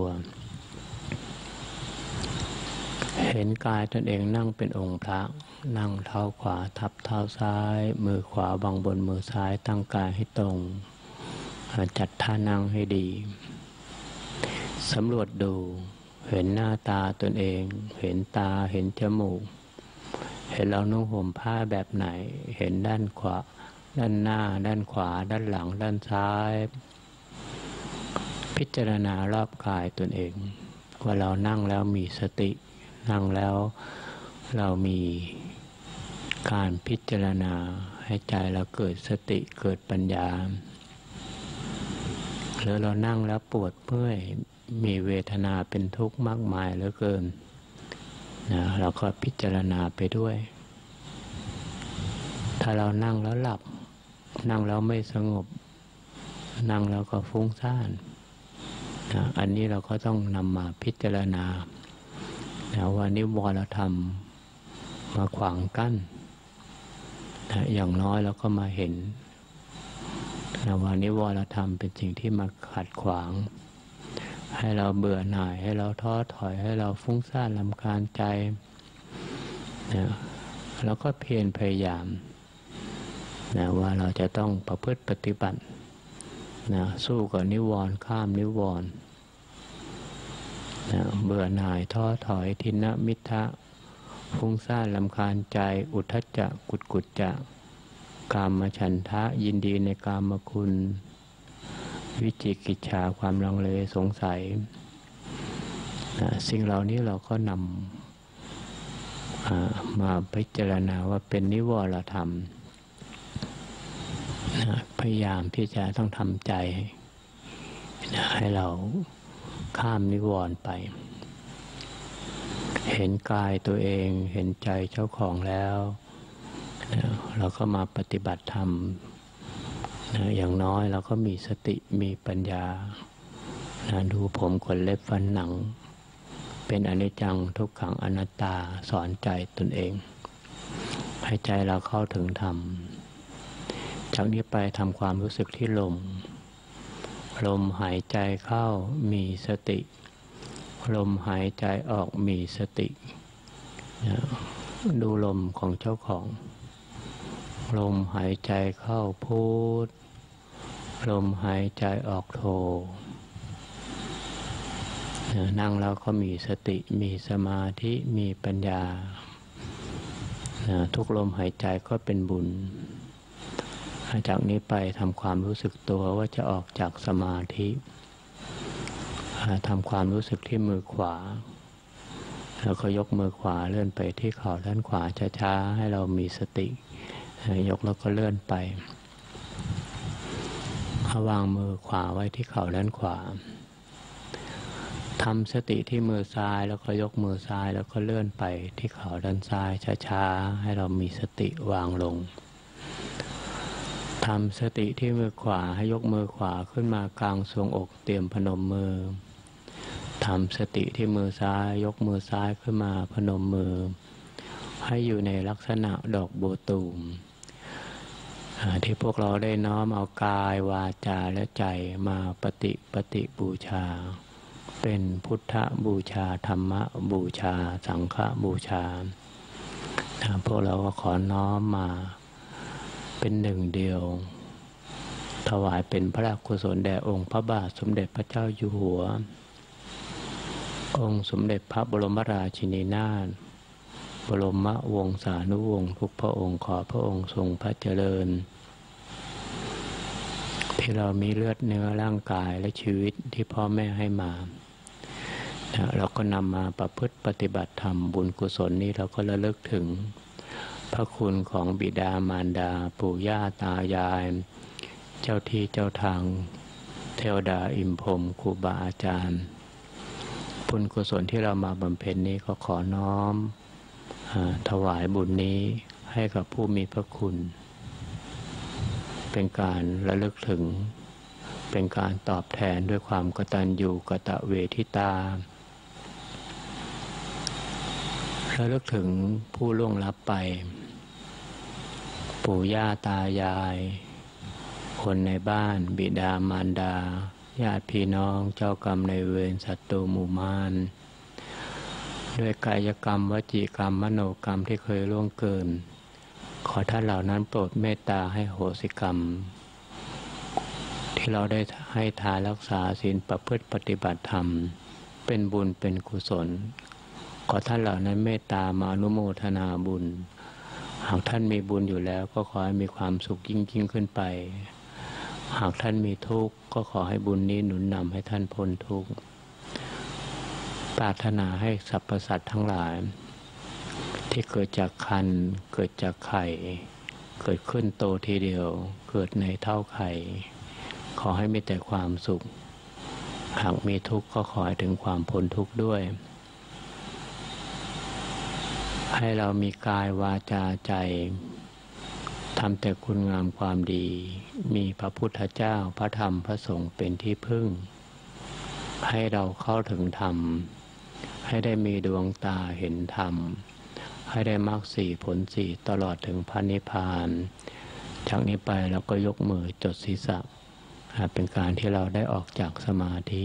เห็นกายตนเองนั่งเป็นองค์พระนั่งเท้าขวาทับเท้าซ้ายมือขวาวางบนมือซ้ายตั้งกายให้ตรงจัดท่านั่งให้ดีสำรวจดูเห็นหน้าตาตนเองเห็นตาเห็นจมูกเห็นเรานุ่งห่มผ้าแบบไหนเห็นด้านขวาด้านหน้าด้านขวาด้านหลังด้านซ้ายพิจารณารอบกายตนเองว่าเรานั่งแล้วมีสตินั่งแล้วเรามีการพิจารณาให้ใจเราเกิดสติเกิดปัญญาหรือเรานั่งแล้วปวดเมื่อยมีเวทนาเป็นทุกข์มากมายเหลือเกินเราก็พิจารณาไปด้วยถ้าเรานั่งแล้วหลับนั่งแล้วไม่สงบนั่งแล้วก็ฟุ้งซ่านอันนี้เราก็ต้องนำมาพิจารณาว่านิวรธรรมมาขวางกั้นอย่างน้อยเราก็มาเห็นว่านิวรธรรมเป็นสิ่งที่มาขัดขวางให้เราเบื่อหน่ายให้เราท้อถอยให้เราฟุ้งซ่านรำคาญใจแล้วก็เพียรพยายามว่าเราจะต้องประพฤติปฏิบัติสู้กับนิวรณ์ข้ามนิวรณ์เบื่อหน่ายท้อถอยทินมิทธะฟุ้งซ่านรำคาญใจอุทธัจจะกุจกุจจะกามฉันทะยินดีในกามคุณวิจิกิจฉาความลังเลสงสัยสิ่งเหล่านี้เราก็นำมาพิจารณาว่าเป็นนิวรธรรมพยายามที่จะต้องทำใจให้เราข้ามนิวรณ์ไปเห็นกายตัวเองเห็นใจเจ้าของแล้วเราก็มาปฏิบัติธรรมอย่างน้อยเราก็มีสติมีปัญญาดูผมขนเล็บฟันหนังเป็นอนิจจังทุกขังอนัตตาสอนใจตนเองให้ใจเราเข้าถึงธรรมจากนี้ไปทำความรู้สึกที่ลมหายใจเข้ามีสติลมหายใจออกมีสติดูลมของเจ้าของลมหายใจเข้าพุทลมหายใจออกโทนั่งแล้วก็มีสติมีสมาธิมีปัญญาทุกลมหายใจก็เป็นบุญจากนี้ไปทำความรู้สึกตัวว่าจะออกจากสมาธิทำความรู้สึกที่มือขวาแล้วก็ยกมือขวาเลื่อนไปที่เข่าด้านขวาช้าๆให้เรามีสติยกแล้วก็เลื่อนไปวางมือขวาไว้ที่เข่าด้านขวาทำสติที่มือซ้ายแล้วก็ยกมือซ้ายแล้วก็เลื่อนไปที่เข่าด้านซ้ายช้าๆให้เรามีสติวางลงทำสติที่มือขวาให้ยกมือขวาขึ้นมากลางทรวงอกเตรียมพนมมือทำสติที่มือซ้ายยกมือซ้ายขึ้นมาพนมมือให้อยู่ในลักษณะดอกบัวตูมที่พวกเราได้น้อมเอากายวาจาและใจมาปฏิบูชาเป็นพุทธบูชาธรรมบูชาสังฆบูชาพวกเราก็ขอน้อมมาเป็นหนึ่งเดียวถวายเป็นพระกุศลแด่องค์พระบาทสมเด็จพระเจ้าอยู่หัวองค์สมเด็จพระบรมราชินีนาถบรมวงศานุวงศ์ทุกพระองค์ขอพระองค์ทรงพระเจริญที่เรามีเลือดเนื้อร่างกายและชีวิตที่พ่อแม่ให้มาเราก็นำมาประพฤติปฏิบัติธรรมบุญกุศลนี้เราก็ระลึกถึงพระคุณของบิดามารดาปู่ย่าตายายเจ้าที่เจ้าทางเทวดาอิมพรหมครูบาอาจารย์บุญกุศลที่เรามาบำเพ็ญนี้ก็ขอน้อมถวายบุญนี้ให้กับผู้มีพระคุณเป็นการระลึกถึงเป็นการตอบแทนด้วยความกตัญญูกตเวทิตาระลึกถึงผู้ล่วงลับไปปู่ย่าตายายคนในบ้านบิดามารดาญาติพี่น้องเจ้ากรรมนายเวรศัตรูหมู่มารด้วยกายกรรมวจีกรรมมโนกรรมที่เคยล่วงเกินขอท่านเหล่านั้นโปรดเมตตาให้โหสิกรรมที่เราได้ให้ทานรักษาศีลประพฤติปฏิบัติธรรมเป็นบุญเป็นกุศลขอท่านเหล่านั้นเมตตามาอนุโมทนาบุญหากท่านมีบุญอยู่แล้วก็ขอให้มีความสุขยิ่งขึ้นไปหากท่านมีทุกข์ก็ขอให้บุญนี้หนุนนำให้ท่านพ้นทุกข์ปรารถนาให้สรรพสัตว์ทั้งหลายที่เกิดจากครรภ์เกิดจากไข่เกิดขึ้นโตทีเดียวเกิดในเท่าไข่ขอให้มีแต่ความสุขหากมีทุกข์ก็ขอให้ถึงความพ้นทุกข์ด้วยให้เรามีกายวาจาใจทำแต่คุณงามความดีมีพระพุทธเจ้าพระธรรมพระสงฆ์เป็นที่พึ่งให้เราเข้าถึงธรรมให้ได้มีดวงตาเห็นธรรมให้ได้มรรคสี่ผลสี่ตลอดถึงพระนิพพานจากนี้ไปเราก็ยกมือจดศีรษะเป็นการที่เราได้ออกจากสมาธิ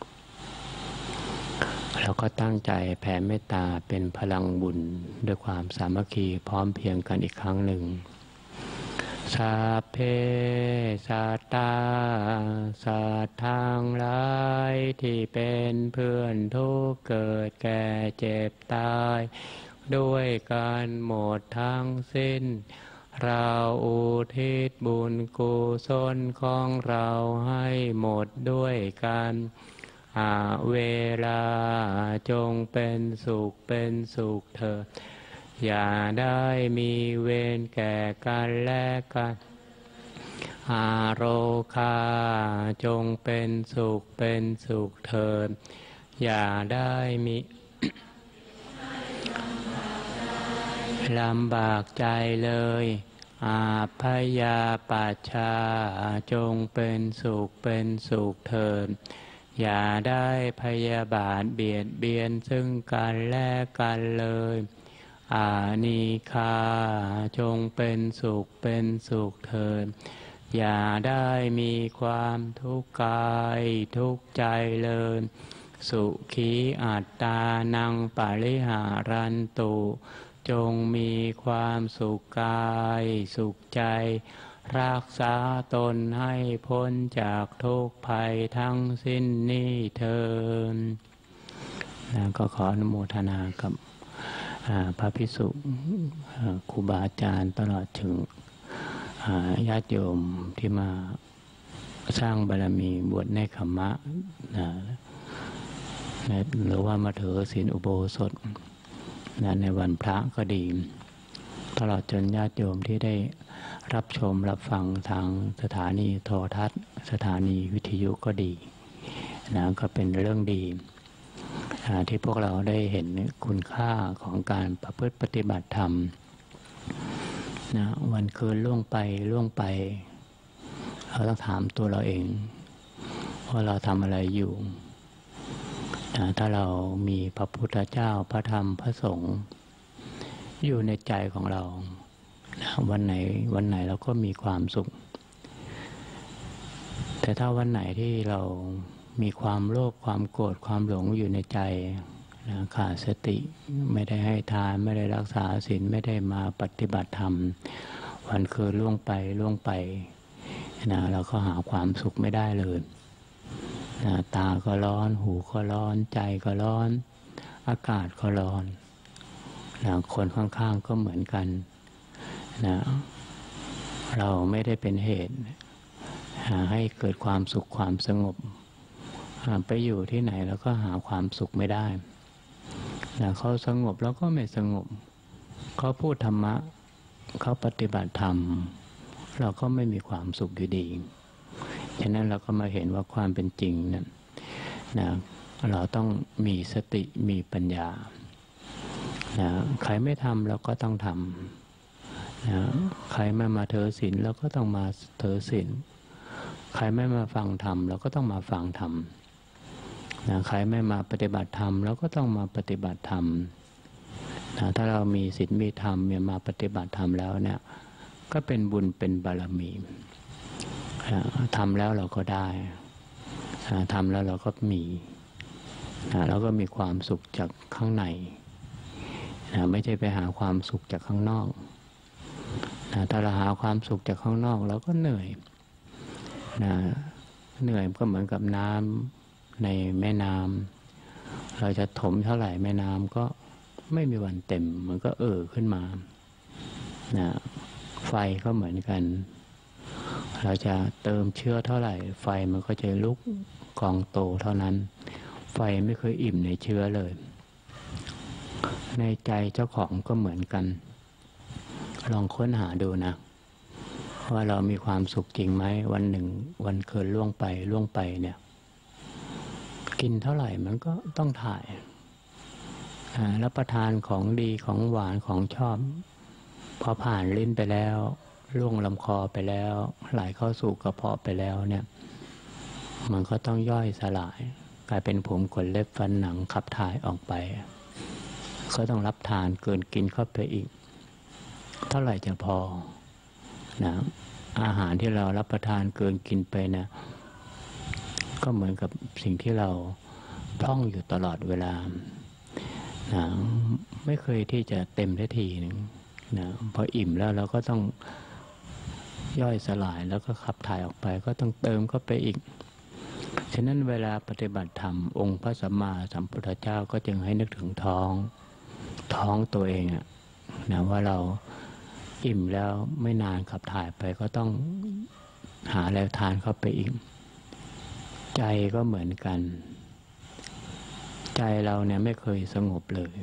เราก็ตั้งใจแผ่เมตตาเป็นพลังบุญด้วยความสามัคคีพร้อมเพรียงกันอีกครั้งหนึ่งสัพเพสัตตาสัตว์ทั้งหลายที่เป็นเพื่อนทุกข์เกิดแก่เจ็บตายด้วยกันหมดทั้งสิ้นเราอุทิศบุญกุศลของเราให้หมดด้วยกันเวลาจงเป็นสุขเป็นสุขเถิดอย่าได้มีเวรแก่กันและกันอาโรคาจงเป็นสุขเป็นสุขเถิดอย่าได้มีลำบากใจเลยอาพยาปัชชาจงเป็นสุขเป็นสุขเถิดอย่าได้พยาบาทเบียดเบียนซึ่งกันและกันเลยอานิคาจงเป็นสุขเป็นสุขเถิดอย่าได้มีความทุกข์กายทุกข์ใจเลยสุขีอัตตานังปริหารันตุจงมีความสุขกายสุขใจรักษาตนให้พ้นจากทุกข์ภัยทั้งสิ้นนี้เถิดก็ขออนุโมทนากับพระภิกษุครูบาอาจารย์ตลอดถึงญาติโยมที่มาสร้างบารมีบวชในคัมมะหรือว่ามาถือศีลอุโบสถในวันพระก็ดีตลอดจนญาติโยมที่ได้รับชมรับฟังทางสถานีโทรทัศน์สถานีวิทยุก็ดีก็เป็นเรื่องดีที่พวกเราได้เห็นคุณค่าของการประพฤติปฏิบัติธรรมวันคืนล่วงไปเราต้องถามตัวเราเองว่าเราทำอะไรอยู่ถ้าเรามีพระพุทธเจ้าพระธรรมพระสงฆ์อยู่ในใจของเราวันไหนเราก็มีความสุขแต่ถ้าวันไหนที่เรามีความโลภความโกรธความหลงอยู่ในใจขาดสติไม่ได้ให้ทานไม่ได้รักษาศีลไม่ได้มาปฏิบัติธรรมวันคืนล่วงไปเราก็หาความสุขไม่ได้เลยตาก็ร้อนหูก็ร้อนใจก็ร้อนอากาศก็ร้อนคนข้างๆก็เหมือนกันเราไม่ได้เป็นเหตุให้เกิดความสุขความสงบไปอยู่ที่ไหนแล้วก็หาความสุขไม่ได้เขาสงบแล้วก็ไม่สงบเขาพูดธรรมะเขาปฏิบัติธรรมเราก็ไม่มีความสุขอยู่ดีฉะนั้นเราก็มาเห็นว่าความเป็นจริงนะเราต้องมีสติมีปัญญาใครไม่ทำเราก็ต้องทำใครไม่มาถือศีลเราก็ต้องมาถือศีลใครไม่มาฟังธรรมเราก็ต้องมาฟังธรรมใครไม่มาปฏิบัติธรรมเราก็ต้องมาปฏิบัติธรรมถ้าเรามีศีลมีธรรมมาปฏิบัติธรรมแล้วเนี่ยก็เป็นบุญเป็นบารมีทำแล้วเราก็ได้ทำแล้วเราก็มีเราก็มีความสุขจากข้างในไม่ใช่ไปหาความสุขจากข้างนอกถ้าเราหาความสุขจากข้างนอกเราก็เหนื่อยเหนื่อยก็เหมือนกับน้ำในแม่น้ำเราจะถมเท่าไหร่แม่น้ำก็ไม่มีวันเต็มมันก็ขึ้นมาไฟก็เหมือนกันเราจะเติมเชื้อเท่าไหร่ไฟมันก็จะลุกกองโตเท่านั้นไฟไม่เคยอิ่มในเชื้อเลยในใจเจ้าของก็เหมือนกันลองค้นหาดูนะว่าเรามีความสุขจริงไหมวันหนึ่งวันคืนล่วงไปเนี่ยกินเท่าไหร่มันก็ต้องถ่ายรับประทานของดีของหวานของชอบพอผ่านลิ้นไปแล้วล่วงลำคอไปแล้วไหลเข้าสู่กระเพาะไปแล้วเนี่ยมันก็ต้องย่อยสลายกลายเป็นผมขนเล็บฟันหนังขับถ่ายออกไปก็ต้องรับทานเกินกินเข้าไปอีกเท่าไหร่จะพออาหารที่เรารับประทานเกินกินไปนะก็เหมือนกับสิ่งที่เราท่องอยู่ตลอดเวลาไม่เคยที่จะเต็มได้ทีนึงพออิ่มแล้วเราก็ต้องย่อยสลายแล้วก็ขับถ่ายออกไปก็ต้องเติมเข้าไปอีกฉะนั้นเวลาปฏิบัติธรรมองค์พระสัมมาสัมพุทธเจ้าก็จึงให้นึกถึงท้องตัวเองว่าเราอิ่มแล้วไม่นานขับถ่ายไปก็ต้องหาแล้วทานเข้าไปอีกใจก็เหมือนกันใจเราเนี่ยไม่เคยสงบเลย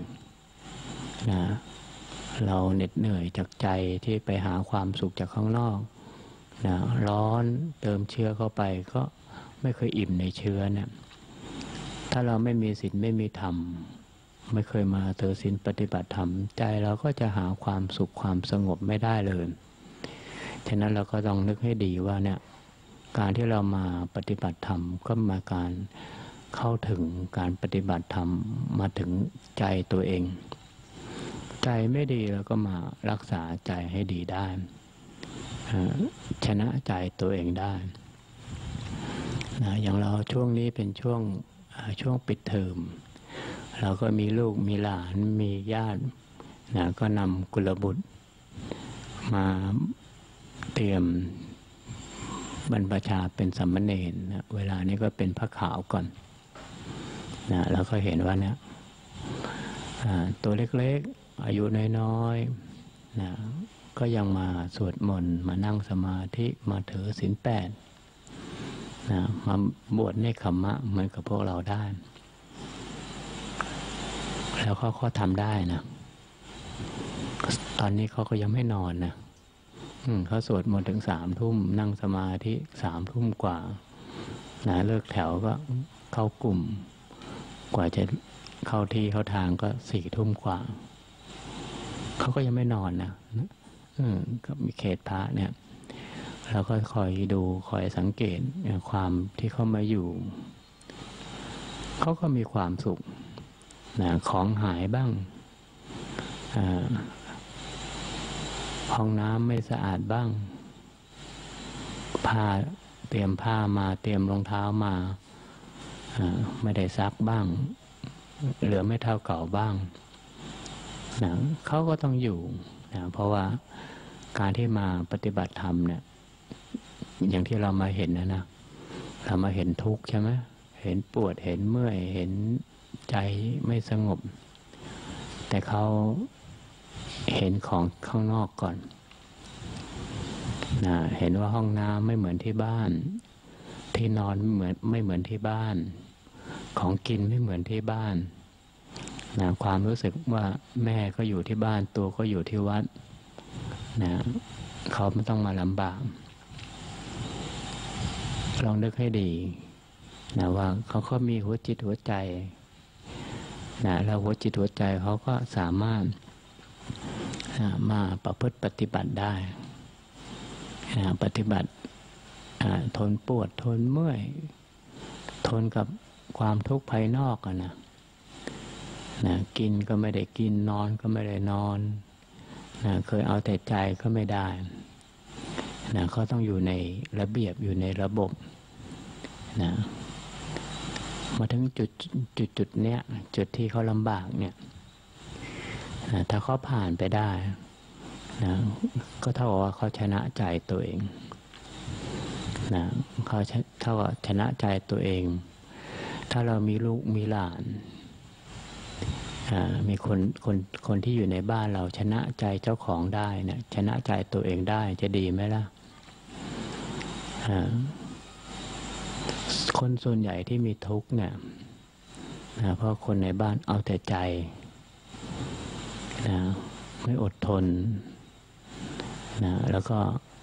เราเหน็ดเหนื่อยจากใจที่ไปหาความสุขจากข้างนอกร้อนเติมเชื้อเข้าไปก็ไม่เคยอิ่มในเชื้อเนี่ยถ้าเราไม่มีศีลไม่มีธรรมไม่เคยมาถือศีลปฏิบัติธรรมใจเราก็จะหาความสุขความสงบไม่ได้เลยฉะนั้นเราก็ต้องนึกให้ดีว่าเนี่ยการที่เรามาปฏิบัติธรรมก็มาการเข้าถึงการปฏิบัติธรรมมาถึงใจตัวเองใจไม่ดีเราก็มารักษาใจให้ดีได้ชนะใจตัวเองได้อย่างเราช่วงนี้เป็นช่วงปิดเทอมเราก็มีลูกมีหลานมีญาติก็นำกุลบุตรมาเตรียมบรรพชาเป็นสามเณรเวลานี้ก็เป็นผ้าขาวก่อนเราก็เห็นว่าเนี่ยตัวเล็กๆอายุน้อยๆก็ยังมาสวดมนต์มานั่งสมาธิมาถือศีล 8มาบวชในคัมมะเหมือนกับพวกเราได้แล้วเขาทำได้นะตอนนี้เขาก็ยังไม่นอนนะเขาสวดมนต์ถึง3 ทุ่มนั่งสมาธิ3 ทุ่มกว่าเลิกแถวก็เข้ากลุ่มกว่าจะเข้าที่เข้าทางก็4 ทุ่มกว่าเขาก็ยังไม่นอนนะก็มีเขตพระเนี่ยเราก็คอยดูคอยสังเกตความที่เขามาอยู่เขาก็มีความสุขของหายบ้างห้องน้ำไม่สะอาดบ้างเตรียมผ้ามาเตรียมรองเท้ามาไม่ได้ซักบ้างเหลือไม่เท่าเก่าบ้างเขาก็ต้องอยู่เพราะว่าการที่มาปฏิบัติธรรมเนี่ยอย่างที่เรามาเห็นนะเรามาเห็นทุกข์ใช่ไหมเห็นปวดเห็นเมื่อยเห็นใจไม่สงบแต่เขาเห็นของข้างนอกก่อนเห็นว่าห้องน้ำไม่เหมือนที่บ้านที่นอนไม่เหมือนที่บ้านของกินไม่เหมือนที่บ้านความรู้สึกว่าแม่ก็อยู่ที่บ้านตัวก็อยู่ที่วัดเขาไม่ต้องมาลำบากลองนึกให้ดีว่าเขาก็มีหัวจิตหัวใจแล้วหัวจิตหัวใจเขาก็สามารถมาประพฤติปฏิบัติได้ปฏิบัติทนปวดทนเมื่อยทนกับความทุกข์ภายนอกกินก็ไม่ได้กินนอนก็ไม่ได้นอนเคยเอาแต่ใจก็ไม่ได้เขาต้องอยู่ในระเบียบอยู่ในระบบมาถึงจุดเนี้ยจุดที่เขาลำบากเนี่ยถ้าเขาผ่านไปได้ก็เท่ากับว่าเขาชนะใจตัวเองเขาเท่ากับชนะใจตัวเองถ้าเรามีลูกมีหลานมีคนที่อยู่ในบ้านเราชนะใจเจ้าของได้เนี่ยชนะใจตัวเองได้จะดีไหมล่ะคนส่วนใหญ่ที่มีทุกข์เนี่ยเพราะคนในบ้านเอาแต่ใจไม่อดทนแล้วก็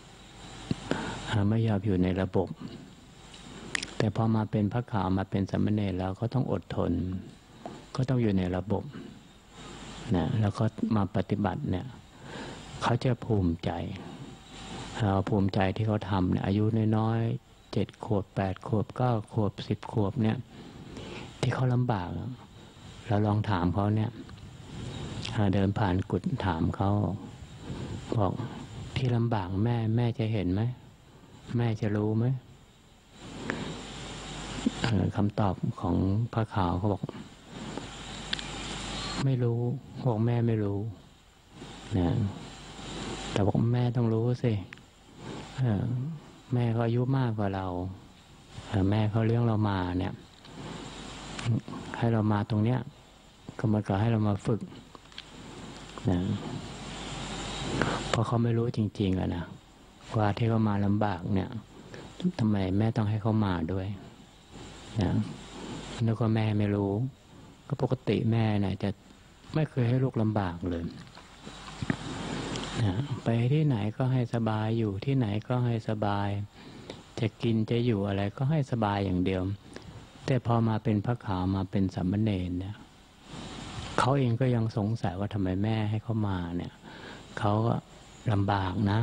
ไม่ยอมอยู่ในระบบแต่พอมาเป็นพระขาวมาเป็นสามเณรแล้วก็ต้องอดทนก็ต้องอยู่ในระบบแล้วก็มาปฏิบัติเนี่ยเขาจะภูมิใจภูมิใจที่เขาทำเนี่ยอายุน้อยๆ7 ขวบ 8 ขวบ 9 ขวบ 10 ขวบเนี่ยที่เขาลำบากเราลองถามเขาเนี่ยเดินผ่านกุฏถามเขาบอกที่ลำบากแม่จะเห็นไหมแม่จะรู้ไหมคำตอบของพระขาวเขาบอกไม่รู้บอกแม่ไม่รู้แต่บอกแม่ต้องรู้สิแม่เขาอายุมากกว่าเราแม่เขาเลี้ยงเรามาเนี่ยให้เรามาตรงเนี้ยก็มันก็ให้เรามาฝึกเพราะเขาไม่รู้จริงๆนะว่าที่เขามาลำบากเนี่ยทำไมแม่ต้องให้เขามาด้วยแล้วก็แม่ไม่รู้ก็ปกติแม่เนี่ยจะไม่เคยให้ลูกลำบากเลยไปที่ไหนก็ให้สบายอยู่ที่ไหนก็ให้สบายจะกินจะอยู่อะไรก็ให้สบายอย่างเดียวแต่พอมาเป็นพระขาวมาเป็นสามเณรเนี่ยเขาเองก็ยังสงสัยว่าทำไมแม่ให้เขามาเนี่ยเขาก็ลำบากนะ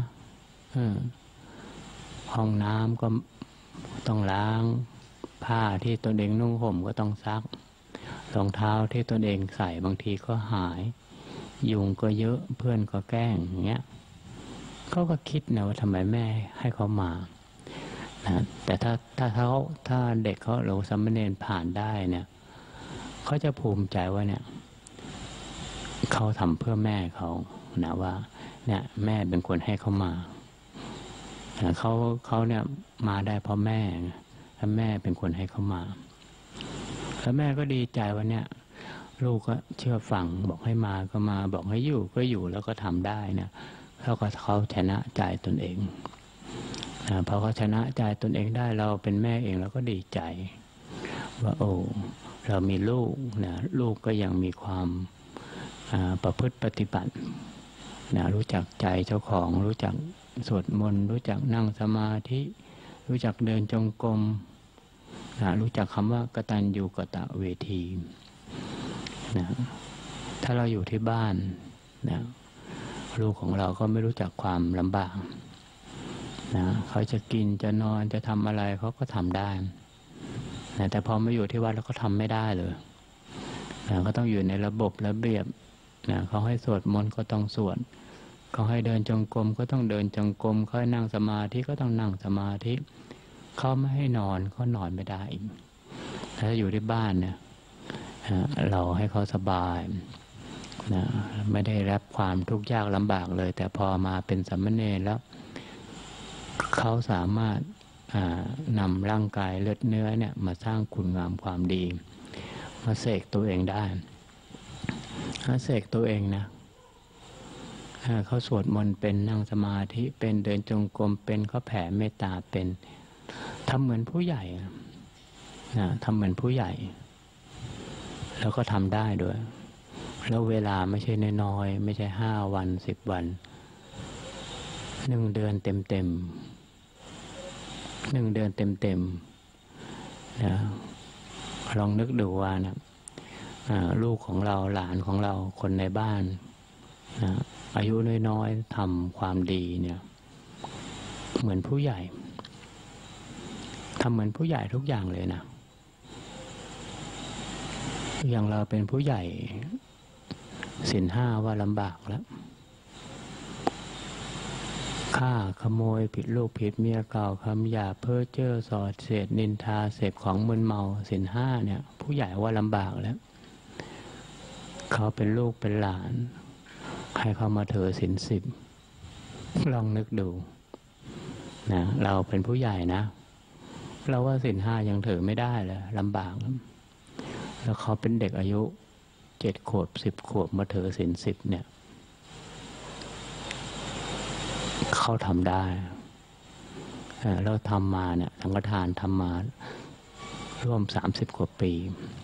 ห้องน้ำก็ต้องล้างผ้าที่ตนเองนุ่งห่มก็ต้องซักรองเท้าที่ตนเองใส่บางทีก็หายยุงก็เยอะเพื่อนก็แกล้งอย่างเงี้ยเขาก็คิดนะว่าทำไมแม่ให้เขามาแต่ถ้าเด็กเขาเราสามเณรผ่านได้เนี่ยเขาจะภูมิใจว่าเนี่ยเขาทำเพื่อแม่เขานะว่าเนี่ยแม่เป็นคนให้เขามาเขาเนี่ยมาได้เพราะแม่และแม่เป็นคนให้เขามาแล้วแม่ก็ดีใจว่าเนี่ยลูกก็เชื่อฟังบอกให้มาก็มาบอกให้อยู่ก็อยู่แล้วก็ทำได้เนี่ยเขาชนะใจตนเองพอเขาชนะใจตนเองได้เราเป็นแม่เองเราก็ดีใจว่าโอ้เรามีลูกนะลูกก็ยังมีความประพฤติปฏิบัติรู้จักใจเจ้าของรู้จักสวดมนต์รู้จักนั่งสมาธิรู้จักเดินจงกรมรู้จักคำว่ากตัญญูกตเวทีถ้าเราอยู่ที่บ้านลูกของเราก็ไม่รู้จักความลำบากเขาจะกินจะนอนจะทำอะไรเขาก็ทำได้แต่พอมาอยู่ที่วัดแล้วก็ทำไม่ได้เลยก็ต้องอยู่ในระบบระเบียบเขาให้สวดมนต์ก็ต้องสวดเขาให้เดินจงกรมก็ต้องเดินจงกรมเขาให้นั่งสมาธิก็ต้องนั่งสมาธิเขาไม่ให้นอนก็นอนไม่ได้อีกถ้าอยู่ที่บ้านเนี่ยเราให้เขาสบายไม่ได้รับความทุกข์ยากลำบากเลยแต่พอมาเป็นสามเณรแล้วเขาสามารถนำร่างกายเลือดเนื้อเนี่ยมาสร้างคุณงามความดีมาเสกตัวเองได้เสกตัวเองนะเขาสวดมนต์เป็นนั่งสมาธิเป็นเดินจงกรมเป็นเขาแผ่เมตตาเป็นทำเหมือนผู้ใหญ่นะทำเหมือนผู้ใหญ่แล้วก็ทำได้ด้วยแล้วเวลาไม่ใช่น้อยๆไม่ใช่5 วัน10 วัน1 เดือนเต็ม1 เดือนเต็มนะลองนึกดูว่านะลูกของเราหลานของเราคนในบ้านนะอายุน้อยๆทำความดีเนี่ยเหมือนผู้ใหญ่ทำเหมือนผู้ใหญ่ทุกอย่างเลยนะอย่างเราเป็นผู้ใหญ่ศีล 5ว่าลำบากแล้วฆ่าขโมยผิดลูกผิดเมียเก่าคำหยาเพ้อเจ้อส่อเสียดนินทาเสพของมึนเมาศีล 5เนี่ยผู้ใหญ่ว่าลำบากแล้วเขาเป็นลูกเป็นหลานให้เขามาถือศีล 10ลองนึกดูนะเราเป็นผู้ใหญ่นะเราว่าศีล 5ยังถือไม่ได้เลยลำบากแล้วเขาเป็นเด็กอายุ7 ขวบ10 ขวบมาถือศีล 10เนี่ยเขาทำได้เราทำมาเนี่ยสังฆทานทำมาร่วม30 กว่าปี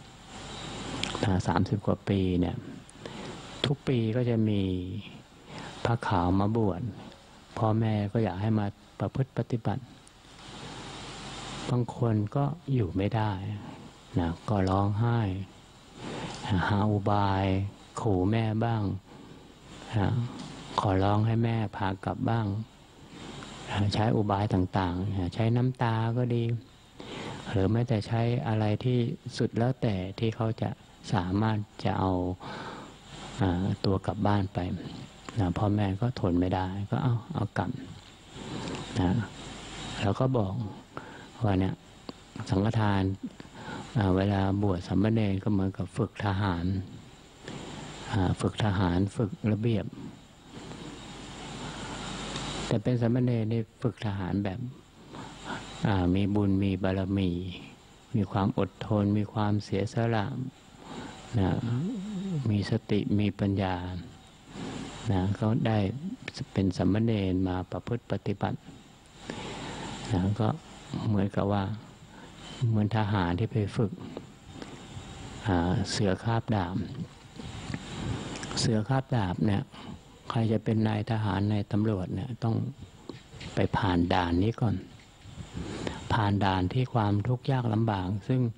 30 กว่าปีเนี่ยทุกปีก็จะมีพระขาวมาบวชพ่อแม่ก็อยากให้มาประพฤติปฏิบัติบางคนก็อยู่ไม่ได้นะก็ร้องไห้หาอุบายขู่แม่บ้างขอร้องให้แม่พากลับบ้างใช้อุบายต่างๆใช้น้ำตาก็ดีหรือแม้แต่ใช้อะไรที่สุดแล้วแต่ที่เขาจะสามารถจะเอาตัวกลับบ้านไปพ่อแม่ก็ทนไม่ได้ก็เอากลับนะแล้วก็บอกว่าเนี่ยสังฆทานเวลาบวชสามเณรก็เหมือนกับฝึกทหารฝึกระเบียบแต่เป็นสามเณรนี่ฝึกทหารแบบมีบุญมีบารมีความอดทนมีความเสียสละนะมีสติมีปัญญานะก็ได้เป็นสามเณรมาประพฤติปฏิบัตินะก็เหมือนกับว่าเหมือนทหารที่ไปฝึกเสือคาบดาบเนี่ยใครจะเป็นนายทหารนายตำรวจเนี่ยต้องไปผ่านด่านนี้ก่อนผ่านด่านที่ความทุกข์ยากลำบากซึ่ง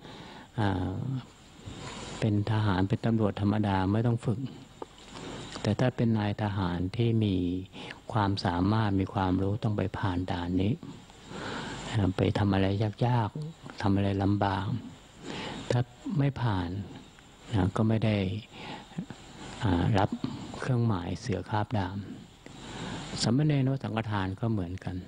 เป็นทหารเป็นตำรวจธรรมดาไม่ต้องฝึกแต่ถ้าเป็นนายทหารที่มีความสามารถมีความรู้ต้องไปผ่านด่านนี้ไปทำอะไรยากๆทำอะไรลำบากถ้าไม่ผ่านก็ไม่ได้รับเครื่องหมายเสือคาบดาบสามเณรสังฆทานก็เหมือนกัน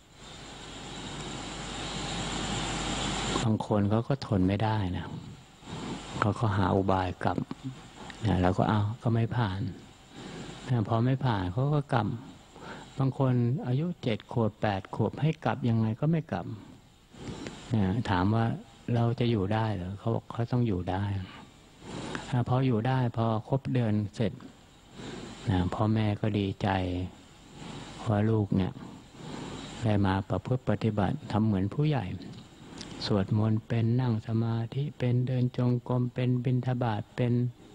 บางคนเขาก็ทนไม่ได้นะเขาก็หาอุบายกลับแล้วก็ก็ไม่ผ่านพอไม่ผ่านเขาก็กลับบางคนอายุ7 ขวบ8 ขวบให้กลับยังไงก็ไม่กลับถามว่าเราจะอยู่ได้เหรอเขาบอกเขาต้องอยู่ได้พออยู่ได้พอครบเดือนเสร็จพ่อแม่ก็ดีใจว่าลูกเนี่ยได้มาประพฤติปฏิบัติทำเหมือนผู้ใหญ่สวดมนต์เป็นนั่งสมาธิเป็นเดินจงกรมเป็นบิณฑบาตเป็น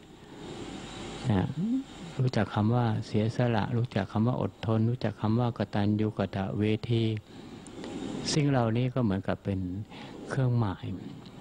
รู้จักคำว่าเสียสละรู้จักคำว่าอดทนรู้จักคำว่ากตัญญูกตเวทีสิ่งเหล่านี้ก็เหมือนกับเป็นเครื่องหมาย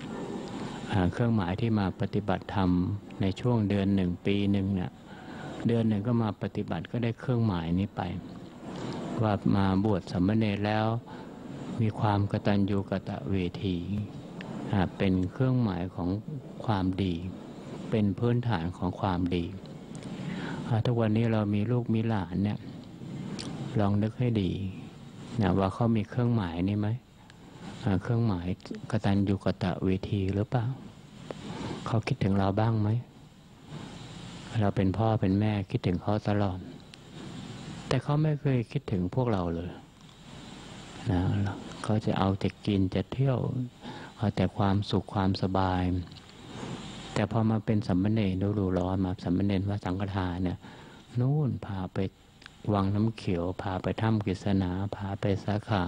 ที่มาปฏิบัติธรรมในช่วงเดือน1 ปี1เนี่ยเดือน1ก็มาปฏิบัติก็ได้เครื่องหมายนี้ไปว่ามาบวชสามเณรแล้วมีความกตัญญูกตเวทีเป็นเครื่องหมายของความดีเป็นพื้นฐานของความดีทุกวันนี้เรามีลูกมีหลานเนี่ยลองนึกให้ดีว่าเขามีเครื่องหมายนี้ไหมเครื่องหมายกตัญญูกตเวทีหรือเปล่าเขาคิดถึงเราบ้างไหมเราเป็นพ่อเป็นแม่คิดถึงเขาตลอดแต่เขาไม่เคยคิดถึงพวกเราเลยเขาจะเอาแต่กินจะเที่ยวเอาแต่ความสุขความสบายแต่พอมาเป็นสามเณรดูร้อนมาสามเณรว่าสังฆทานเนี่ยนู่นพาไปวังน้ำเขียวพาไปถ้ำกฤษณาพาไปสาขา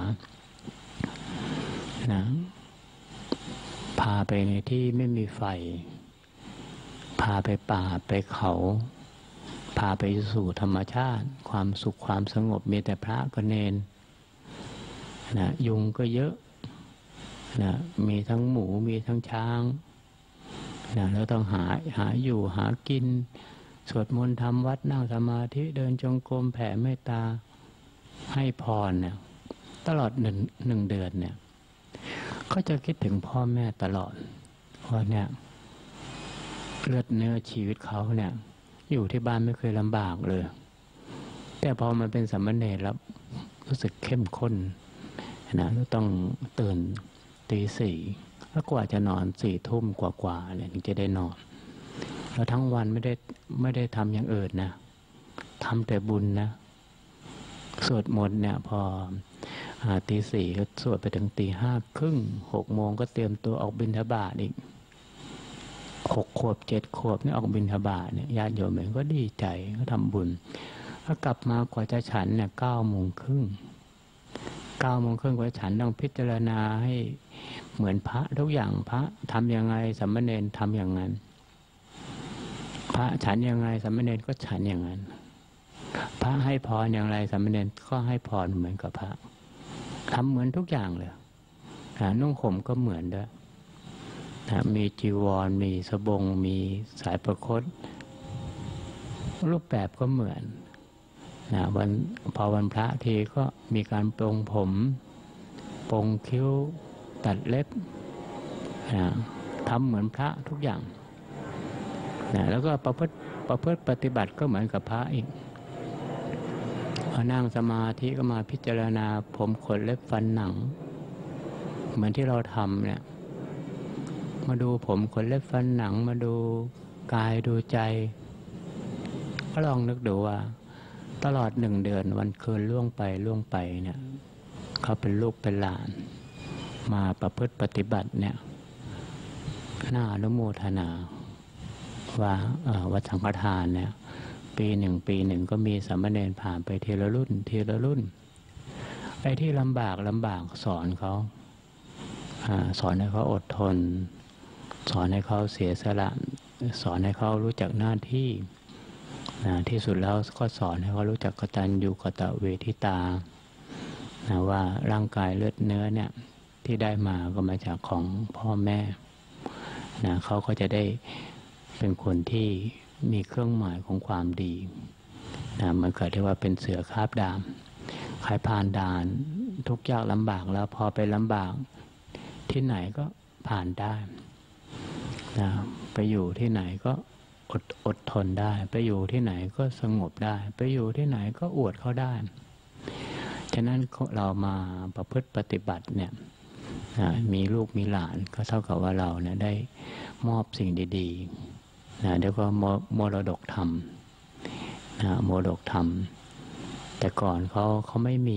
นะพาไปในที่ไม่มีไฟพาไปป่าไปเขาพาไปสู่ธรรมชาติความสุขความสงบมีแต่พระกับเนนนะยุงก็เยอะนะมีทั้งหมูมีทั้งช้างนะแล้วต้องหาอยู่หากินสวดมนต์ทำวัดนั่งสมาธิเดินจงกรมแผ่เมตตาให้พรเนี่ยตลอดหนึ่งเดือนเนี่ยก็จะคิดถึงพ่อแม่ตลอดเพราะเนี่ยเลือดเนื้อชีวิตเขาเนี่ยอยู่ที่บ้านไม่เคยลำบากเลยแต่พอมันเป็นสามเณรแล้วรู้สึกเข้มข้นนะต้องตื่นตี 4แล้วกว่าจะนอน4 ทุ่มกว่าเนี่ยถึงจะได้นอนแล้วทั้งวันไม่ได้ทำอย่างอื่นนะทำแต่บุญนะสวดมนต์เนี่ยพอตี 4ก็สวดไปถึงตี 5 ครึ่ง6 โมงก็เตรียมตัวออกบิณฑบาตอีก6 ขวบ 7 ขวบนี่ออกบิณฑบาตเนี่ยญาติโยมเองก็ดีใจก็ทำบุญถ้ากลับมากว่าจะฉันเนี่ย9 โมงครึ่งกว่าฉันต้องพิจารณาให้เหมือนพระทุกอย่างพระทำยังไงสามเณรทำอย่างนั้นพระฉันยังไงสามเณรก็ฉันอย่างนั้นพระให้พรอย่างไรสามเณรก็ให้พรเหมือนกับพระทำเหมือนทุกอย่างเลยนุ่งห่มก็เหมือนด้วยมีจีวรมีสบงมีสายประคตรูปแบบก็เหมือนพอวันพระทีก็มีการปรงผมปรงคิ้วตัดเล็บทำเหมือนพระทุกอย่างแล้วก็ประพฤติปฏิบัติก็เหมือนกับพระอีกพอนั่งสมาธิก็มาพิจารณาผมขนเล็บฟันหนังเหมือนที่เราทำเนี่ยมาดูผมขนเล็บฟันหนังมาดูกายดูใจก็ลองนึกดูว่าตลอด1 เดือนวันคืนล่วงไปเนี่ยเขาเป็นลูกเป็นหลานมาประพฤติปฏิบัติเนี่ยน่าอนุโมทนาว่าวัดสังฆทานเนี่ยปีหนึ่งก็มีสามเณรผ่านไปทีละรุ่นไอ้ที่ลำบากสอนเขาสอนให้เขาอดทนสอนให้เขาเสียสละสอนให้เขารู้จักหน้าที่ที่สุดแล้วก็สอนให้เขารู้จักกตัญญูกตเวทิตาว่าร่างกายเลือดเนื้อเนี่ยที่ได้มาก็มาจากของพ่อแม่เขาก็จะได้เป็นคนที่มีเครื่องหมายของความดีมันเกิดที่ว่าเป็นเสือคาบดามใครผ่านด่านทุกข์ยากลำบากแล้วพอไปลำบากที่ไหนก็ผ่านได้ไปอยู่ที่ไหนก็อดทนได้ไปอยู่ที่ไหนก็สงบได้ไปอยู่ที่ไหนก็อวดเขาได้ฉะนั้นเรามาประพฤติปฏิบัติเนี่ยมีลูกมีหลานก็เท่ากับว่าเราเนี่ยได้มอบสิ่งดีๆเดี๋ยวก็มรดกธรรมมรดกธรรมแต่ก่อนเขาไม่มี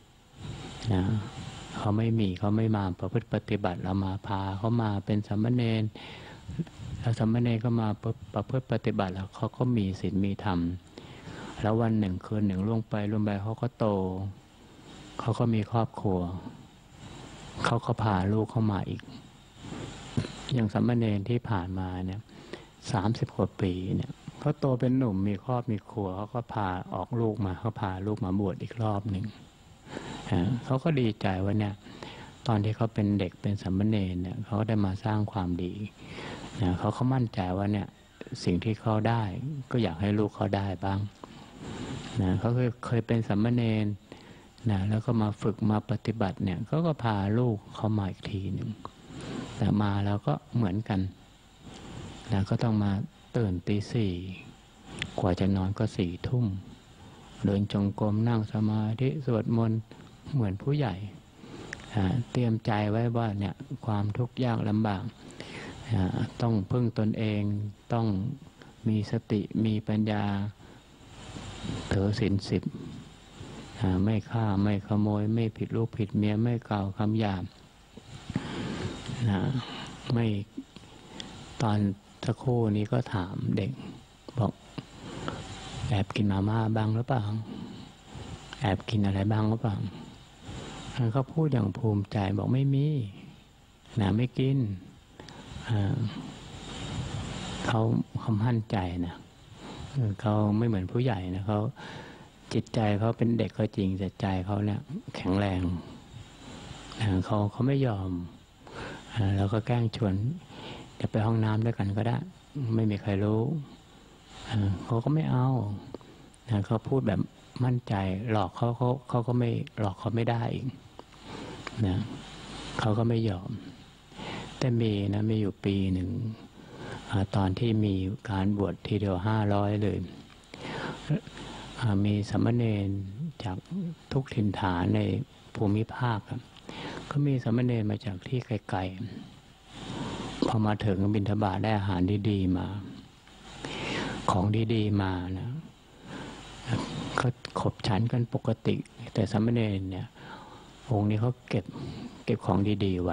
เขาไม่มาประพฤติปฏิบัติเรามาพาเขามาเป็นสามเณรแล้วสามเณรก็มาประพฤติปฏิบัติแล้วเขาก็มีศีลมีธรรมแล้ววันหนึ่งคืนหนึ่งล่วงไปเขาก็โตเขาก็มีครอบครัวเขาก็พาลูกเข้ามาอีกอย่างสามเณรที่ผ่านมาเนี่ย30 กว่าปีเนี่ยเขาโตเป็นหนุ่มมีครอบมีครัวเขาก็พาออกลูกมาเขาพาลูกมาบวชอีกรอบหนึ่งเขาก็ดีใจว่าเนี่ยตอนที่เขาเป็นเด็กเป็นสามเณรเนี่ยเขาได้มาสร้างความดีเขามั่นใจว่าเนี่ยสิ่งที่เขาได้ก็อยากให้ลูกเขาได้บ้างเขาเคยเป็นสามเณรแล้วก็มาฝึกมาปฏิบัติเนี่ยเขาก็พาลูกเขามาอีกทีหนึ่งแต่มาแล้วก็เหมือนกันก็ต้องมาตื่นตี 4กว่าจะนอนก็4 ทุ่มเดินจงกรมนั่งสมาธิสวดมนต์เหมือนผู้ใหญ่เตรียมใจไว้ว่าเนี่ยความทุกข์ยากลำบากต้องพึ่งตนเองต้องมีสติมีปัญญาถือศีล 10ไม่ฆ่าไม่ขโมยไม่ผิดลูกผิดเมียไม่กล่าวคำหยาบไม่ตอนสักครู่นี้ก็ถามเด็กบอกแอบกินมาม่าบ้างหรือเปล่าแอบกินอะไรบ้างหรือเปล่าเขาพูดอย่างภูมิใจบอกไม่มีนะไม่กินเขามั่นใจนะเขาไม่เหมือนผู้ใหญ่นะเขาจิตใจเขาเป็นเด็กก็จริงแต่ใจเขาเนี่ยแข็งแรงเขาไม่ยอมแล้วก็แกล้งชวนจะไปห้องน้ำด้วยกันก็ได้ไม่มีใครรู้เขาก็ไม่เอาเขาพูดแบบมั่นใจหลอกเขาก็ไม่หลอกเขาไม่ได้อีกนะเขาก็ไม่ยอมแต่มีอยู่ปีหนึ่งตอนที่มีการบวชทีเดียว500เลยมีสามเณรจากทุกถิ่นฐานในภูมิภาคก็มีสามเณรมาจากที่ไกลๆพอมาถึงบิณฑบาตได้อาหารดีๆมาของดีๆมานะก็ขบฉันกันปกติแต่สามเณรเนี่ยองค์นี้เขาเก็บของดีๆไว้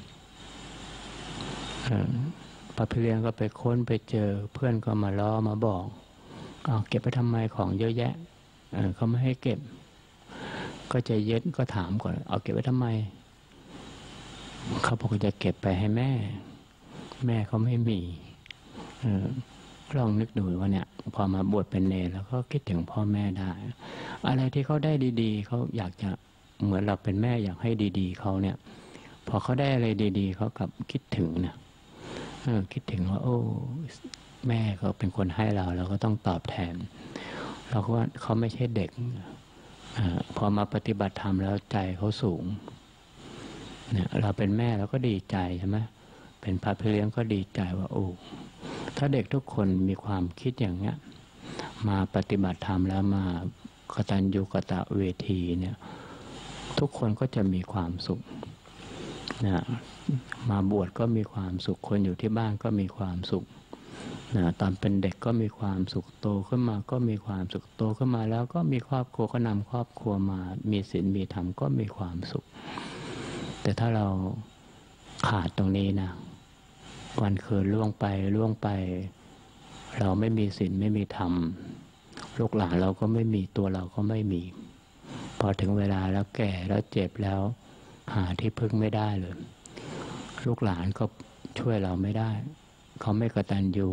พระพิเรียนก็ไปค้นไปเจอเพื่อนก็มาล้อมาบอกเก็บไปทำไมของเยอะแยะเขาไม่ให้เก็บก็ใจเย็นก็ถามก่อนเอาเก็บไว้ทำไมเขาบอกจะเก็บไปให้แม่เขาไม่มีลองนึกดูว่าเนี่ยพอมาบวชเป็นเนรแล้วก็คิดถึงพ่อแม่ได้อะไรที่เขาได้ดีๆเขาอยากจะเหมือนเราเป็นแม่อยากให้ดีๆเขาเนี่ยพอเขาได้อะไรดีๆเขากลับคิดถึงนะคิดถึงว่าโอ้แม่เขาเป็นคนให้เราก็ต้องตอบแทนเราก็ว่าเขาไม่ใช่เด็กพอมาปฏิบัติธรรมแล้วใจเขาสูงเนี่ยเราเป็นแม่เราก็ดีใจใช่ไหมเป็นพระพี่เลี้ยงก็ดีใจว่าโอ้ถ้าเด็กทุกคนมีความคิดอย่างเงี้ยมาปฏิบัติธรรมแล้วมากตัญญูกตเวทีเนี่ยทุกคนก็จะมีความสุขนะมาบวชก็มีความสุขคนอยู่ที่บ้านก็มีความสุขนะตอนเป็นเด็กก็มีความสุขโตขึ้นมาก็มีความสุขโตขึ้นมาแล้วก็มีครอบครัวก็นำครอบครัวมามีศีลมีธรรมก็มีความสุขแต่ถ้าเราขาดตรงนี้นะวันคืนล่วงไปเราไม่มีศีลไม่มีธรรมลูกหลานเราก็ไม่มีตัวเราก็ไม่มีพอถึงเวลาแล้วแก่แล้วเจ็บแล้วหาที่พึ่งไม่ได้เลยลูกหลานก็ช่วยเราไม่ได้เขาไม่กตัญญู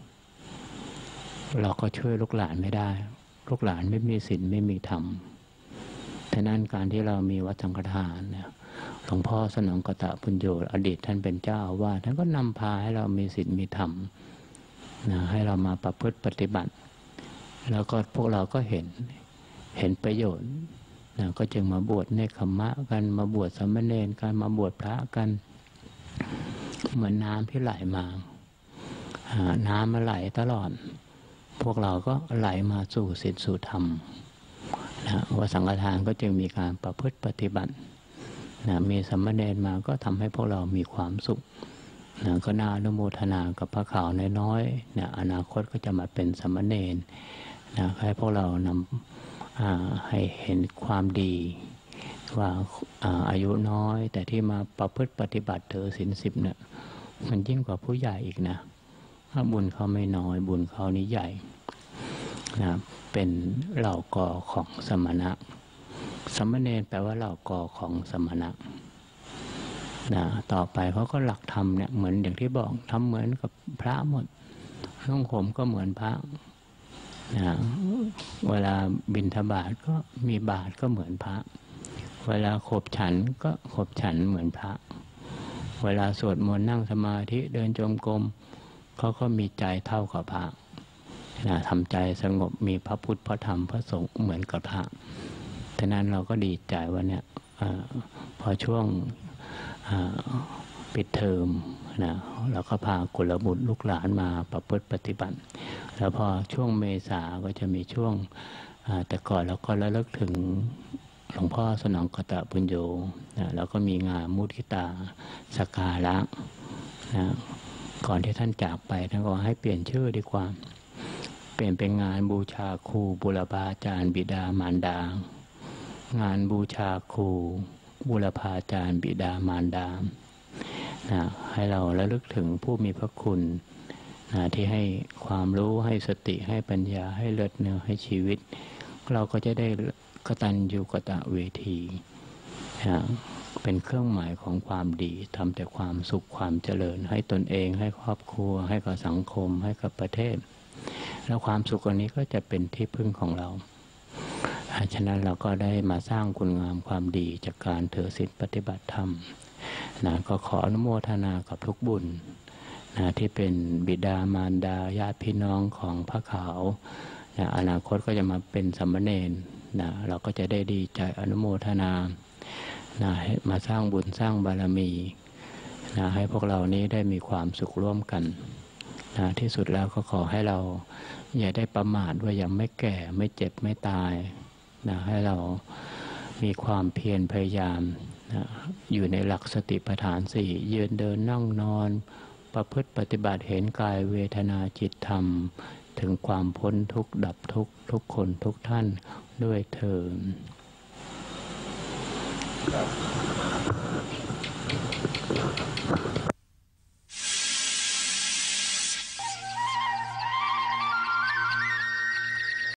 เราก็ช่วยลูกหลานไม่ได้ลูกหลานไม่มีศีลไม่มีธรรมฉะนั้นการที่เรามีวัดสังฆทานเนี่ยหลวงพ่อสนองกตปุญโญอดีตท่านเป็นเจ้าอาวาสท่านก็นำพาให้เรามีศีลมีธรรมนะให้เรามาประพฤติปฏิบัติแล้วก็พวกเราก็เห็นประโยชน์นะก็จึงมาบวชเนกขัมมะกันมาบวชสามเณรกันมาบวชพระกันเหมือนน้ำที่ไหลมาน้ำมาไหลตลอดพวกเราก็ไหลมาสู่ศีลสู่ธรรมนะว่าสังฆทานก็จึงมีการประพฤติปฏิบัตินะมีสามเณรมาก็ทำให้พวกเรามีความสุขนะก็น่าอนุโมทนากับพระขาวน้อยๆนะอนาคตก็จะมาเป็นสามเณรนะให้พวกเรานำให้เห็นความดีว่าอายุน้อยแต่ที่มาประพฤติปฏิบัติเถอศีล10เนี่ยมันยิ่งกว่าผู้ใหญ่อีกนะบุญเขาไม่น้อยบุญเขานี้ใหญ่นะเป็นเหล่ากอของสมณะสมณเณรแปลว่าเหล่ากอของสมณะนะต่อไปเขาก็หลักธรรมเนี่ยเหมือนอย่างที่บอกทำเหมือนกับพระหมดนุ่งห่มก็เหมือนพระนะเวลาบิณฑบาตก็มีบาตรก็เหมือนพระเวลาขบฉันก็ขบฉันเหมือนพระเวลาสวดมนต์นั่งสมาธิเดินจงกรมเขาก็มีใจเท่ากับพระนะทำใจสงบมีพระพุทธพระธรรมพระสงฆ์เหมือนกับพระฉะนั้นเราก็ดีใจว่าเนี่ยพอช่วงปิดเทอมนะเราก็พากุลบุตรลูกหลานมาประพฤติปฏิบัติแล้วพอช่วงเมษาก็จะมีช่วงแต่ก่อนเราก็ระลึกถึงหลวงพ่อสนองกตปุญโญนะแล้วก็มีงานมุทิตาสการะนะก่อนที่ท่านจากไปท่านก็ให้เปลี่ยนชื่อดีกว่าเปลี่ยนเป็นงานบูชาครูบุรพาจารย์บิดามารดางานบูชาครูบุรพาจารย์บิดามารดานะให้เราระลึกถึงผู้มีพระคุณนะที่ให้ความรู้ให้สติให้ปัญญาให้เลิศเนื้อให้ชีวิตเราก็จะได้ตัญญูกตเวทีเป็นเครื่องหมายของความดีทำแต่ความสุขความเจริญให้ตนเองให้ครอบครัวให้กับสังคมให้กับประเทศแล้วความสุขอันนี้ก็จะเป็นที่พึ่งของเราฉะนั้นเราก็ได้มาสร้างคุณงามความดีจากการถือศีลปฏิบัติธรรมก็ขออนุโมทนากับทุกบุญที่เป็นบิดามารดาญาติพี่น้องของพระขาวอนาคตก็จะมาเป็นสามเณรเราก็จะได้ดีใจอนุโมทนาให้มาสร้างบุญสร้างบารมีให้พวกเรานี้ได้มีความสุขร่วมกันที่สุดแล้วก็ขอให้เราอย่าได้ประมาทว่ายังไม่แก่ไม่เจ็บไม่ตายให้เรามีความเพียรพยายามอยู่ในหลักสติปัฏฐานสี่ยืนเดินนั่งนอนประพฤติปฏิบัติเห็นกายเวทนาจิตธรรมถึงความพ้นทุกข์ดับทุกข์ทุกคนทุกท่านด้วยเถิด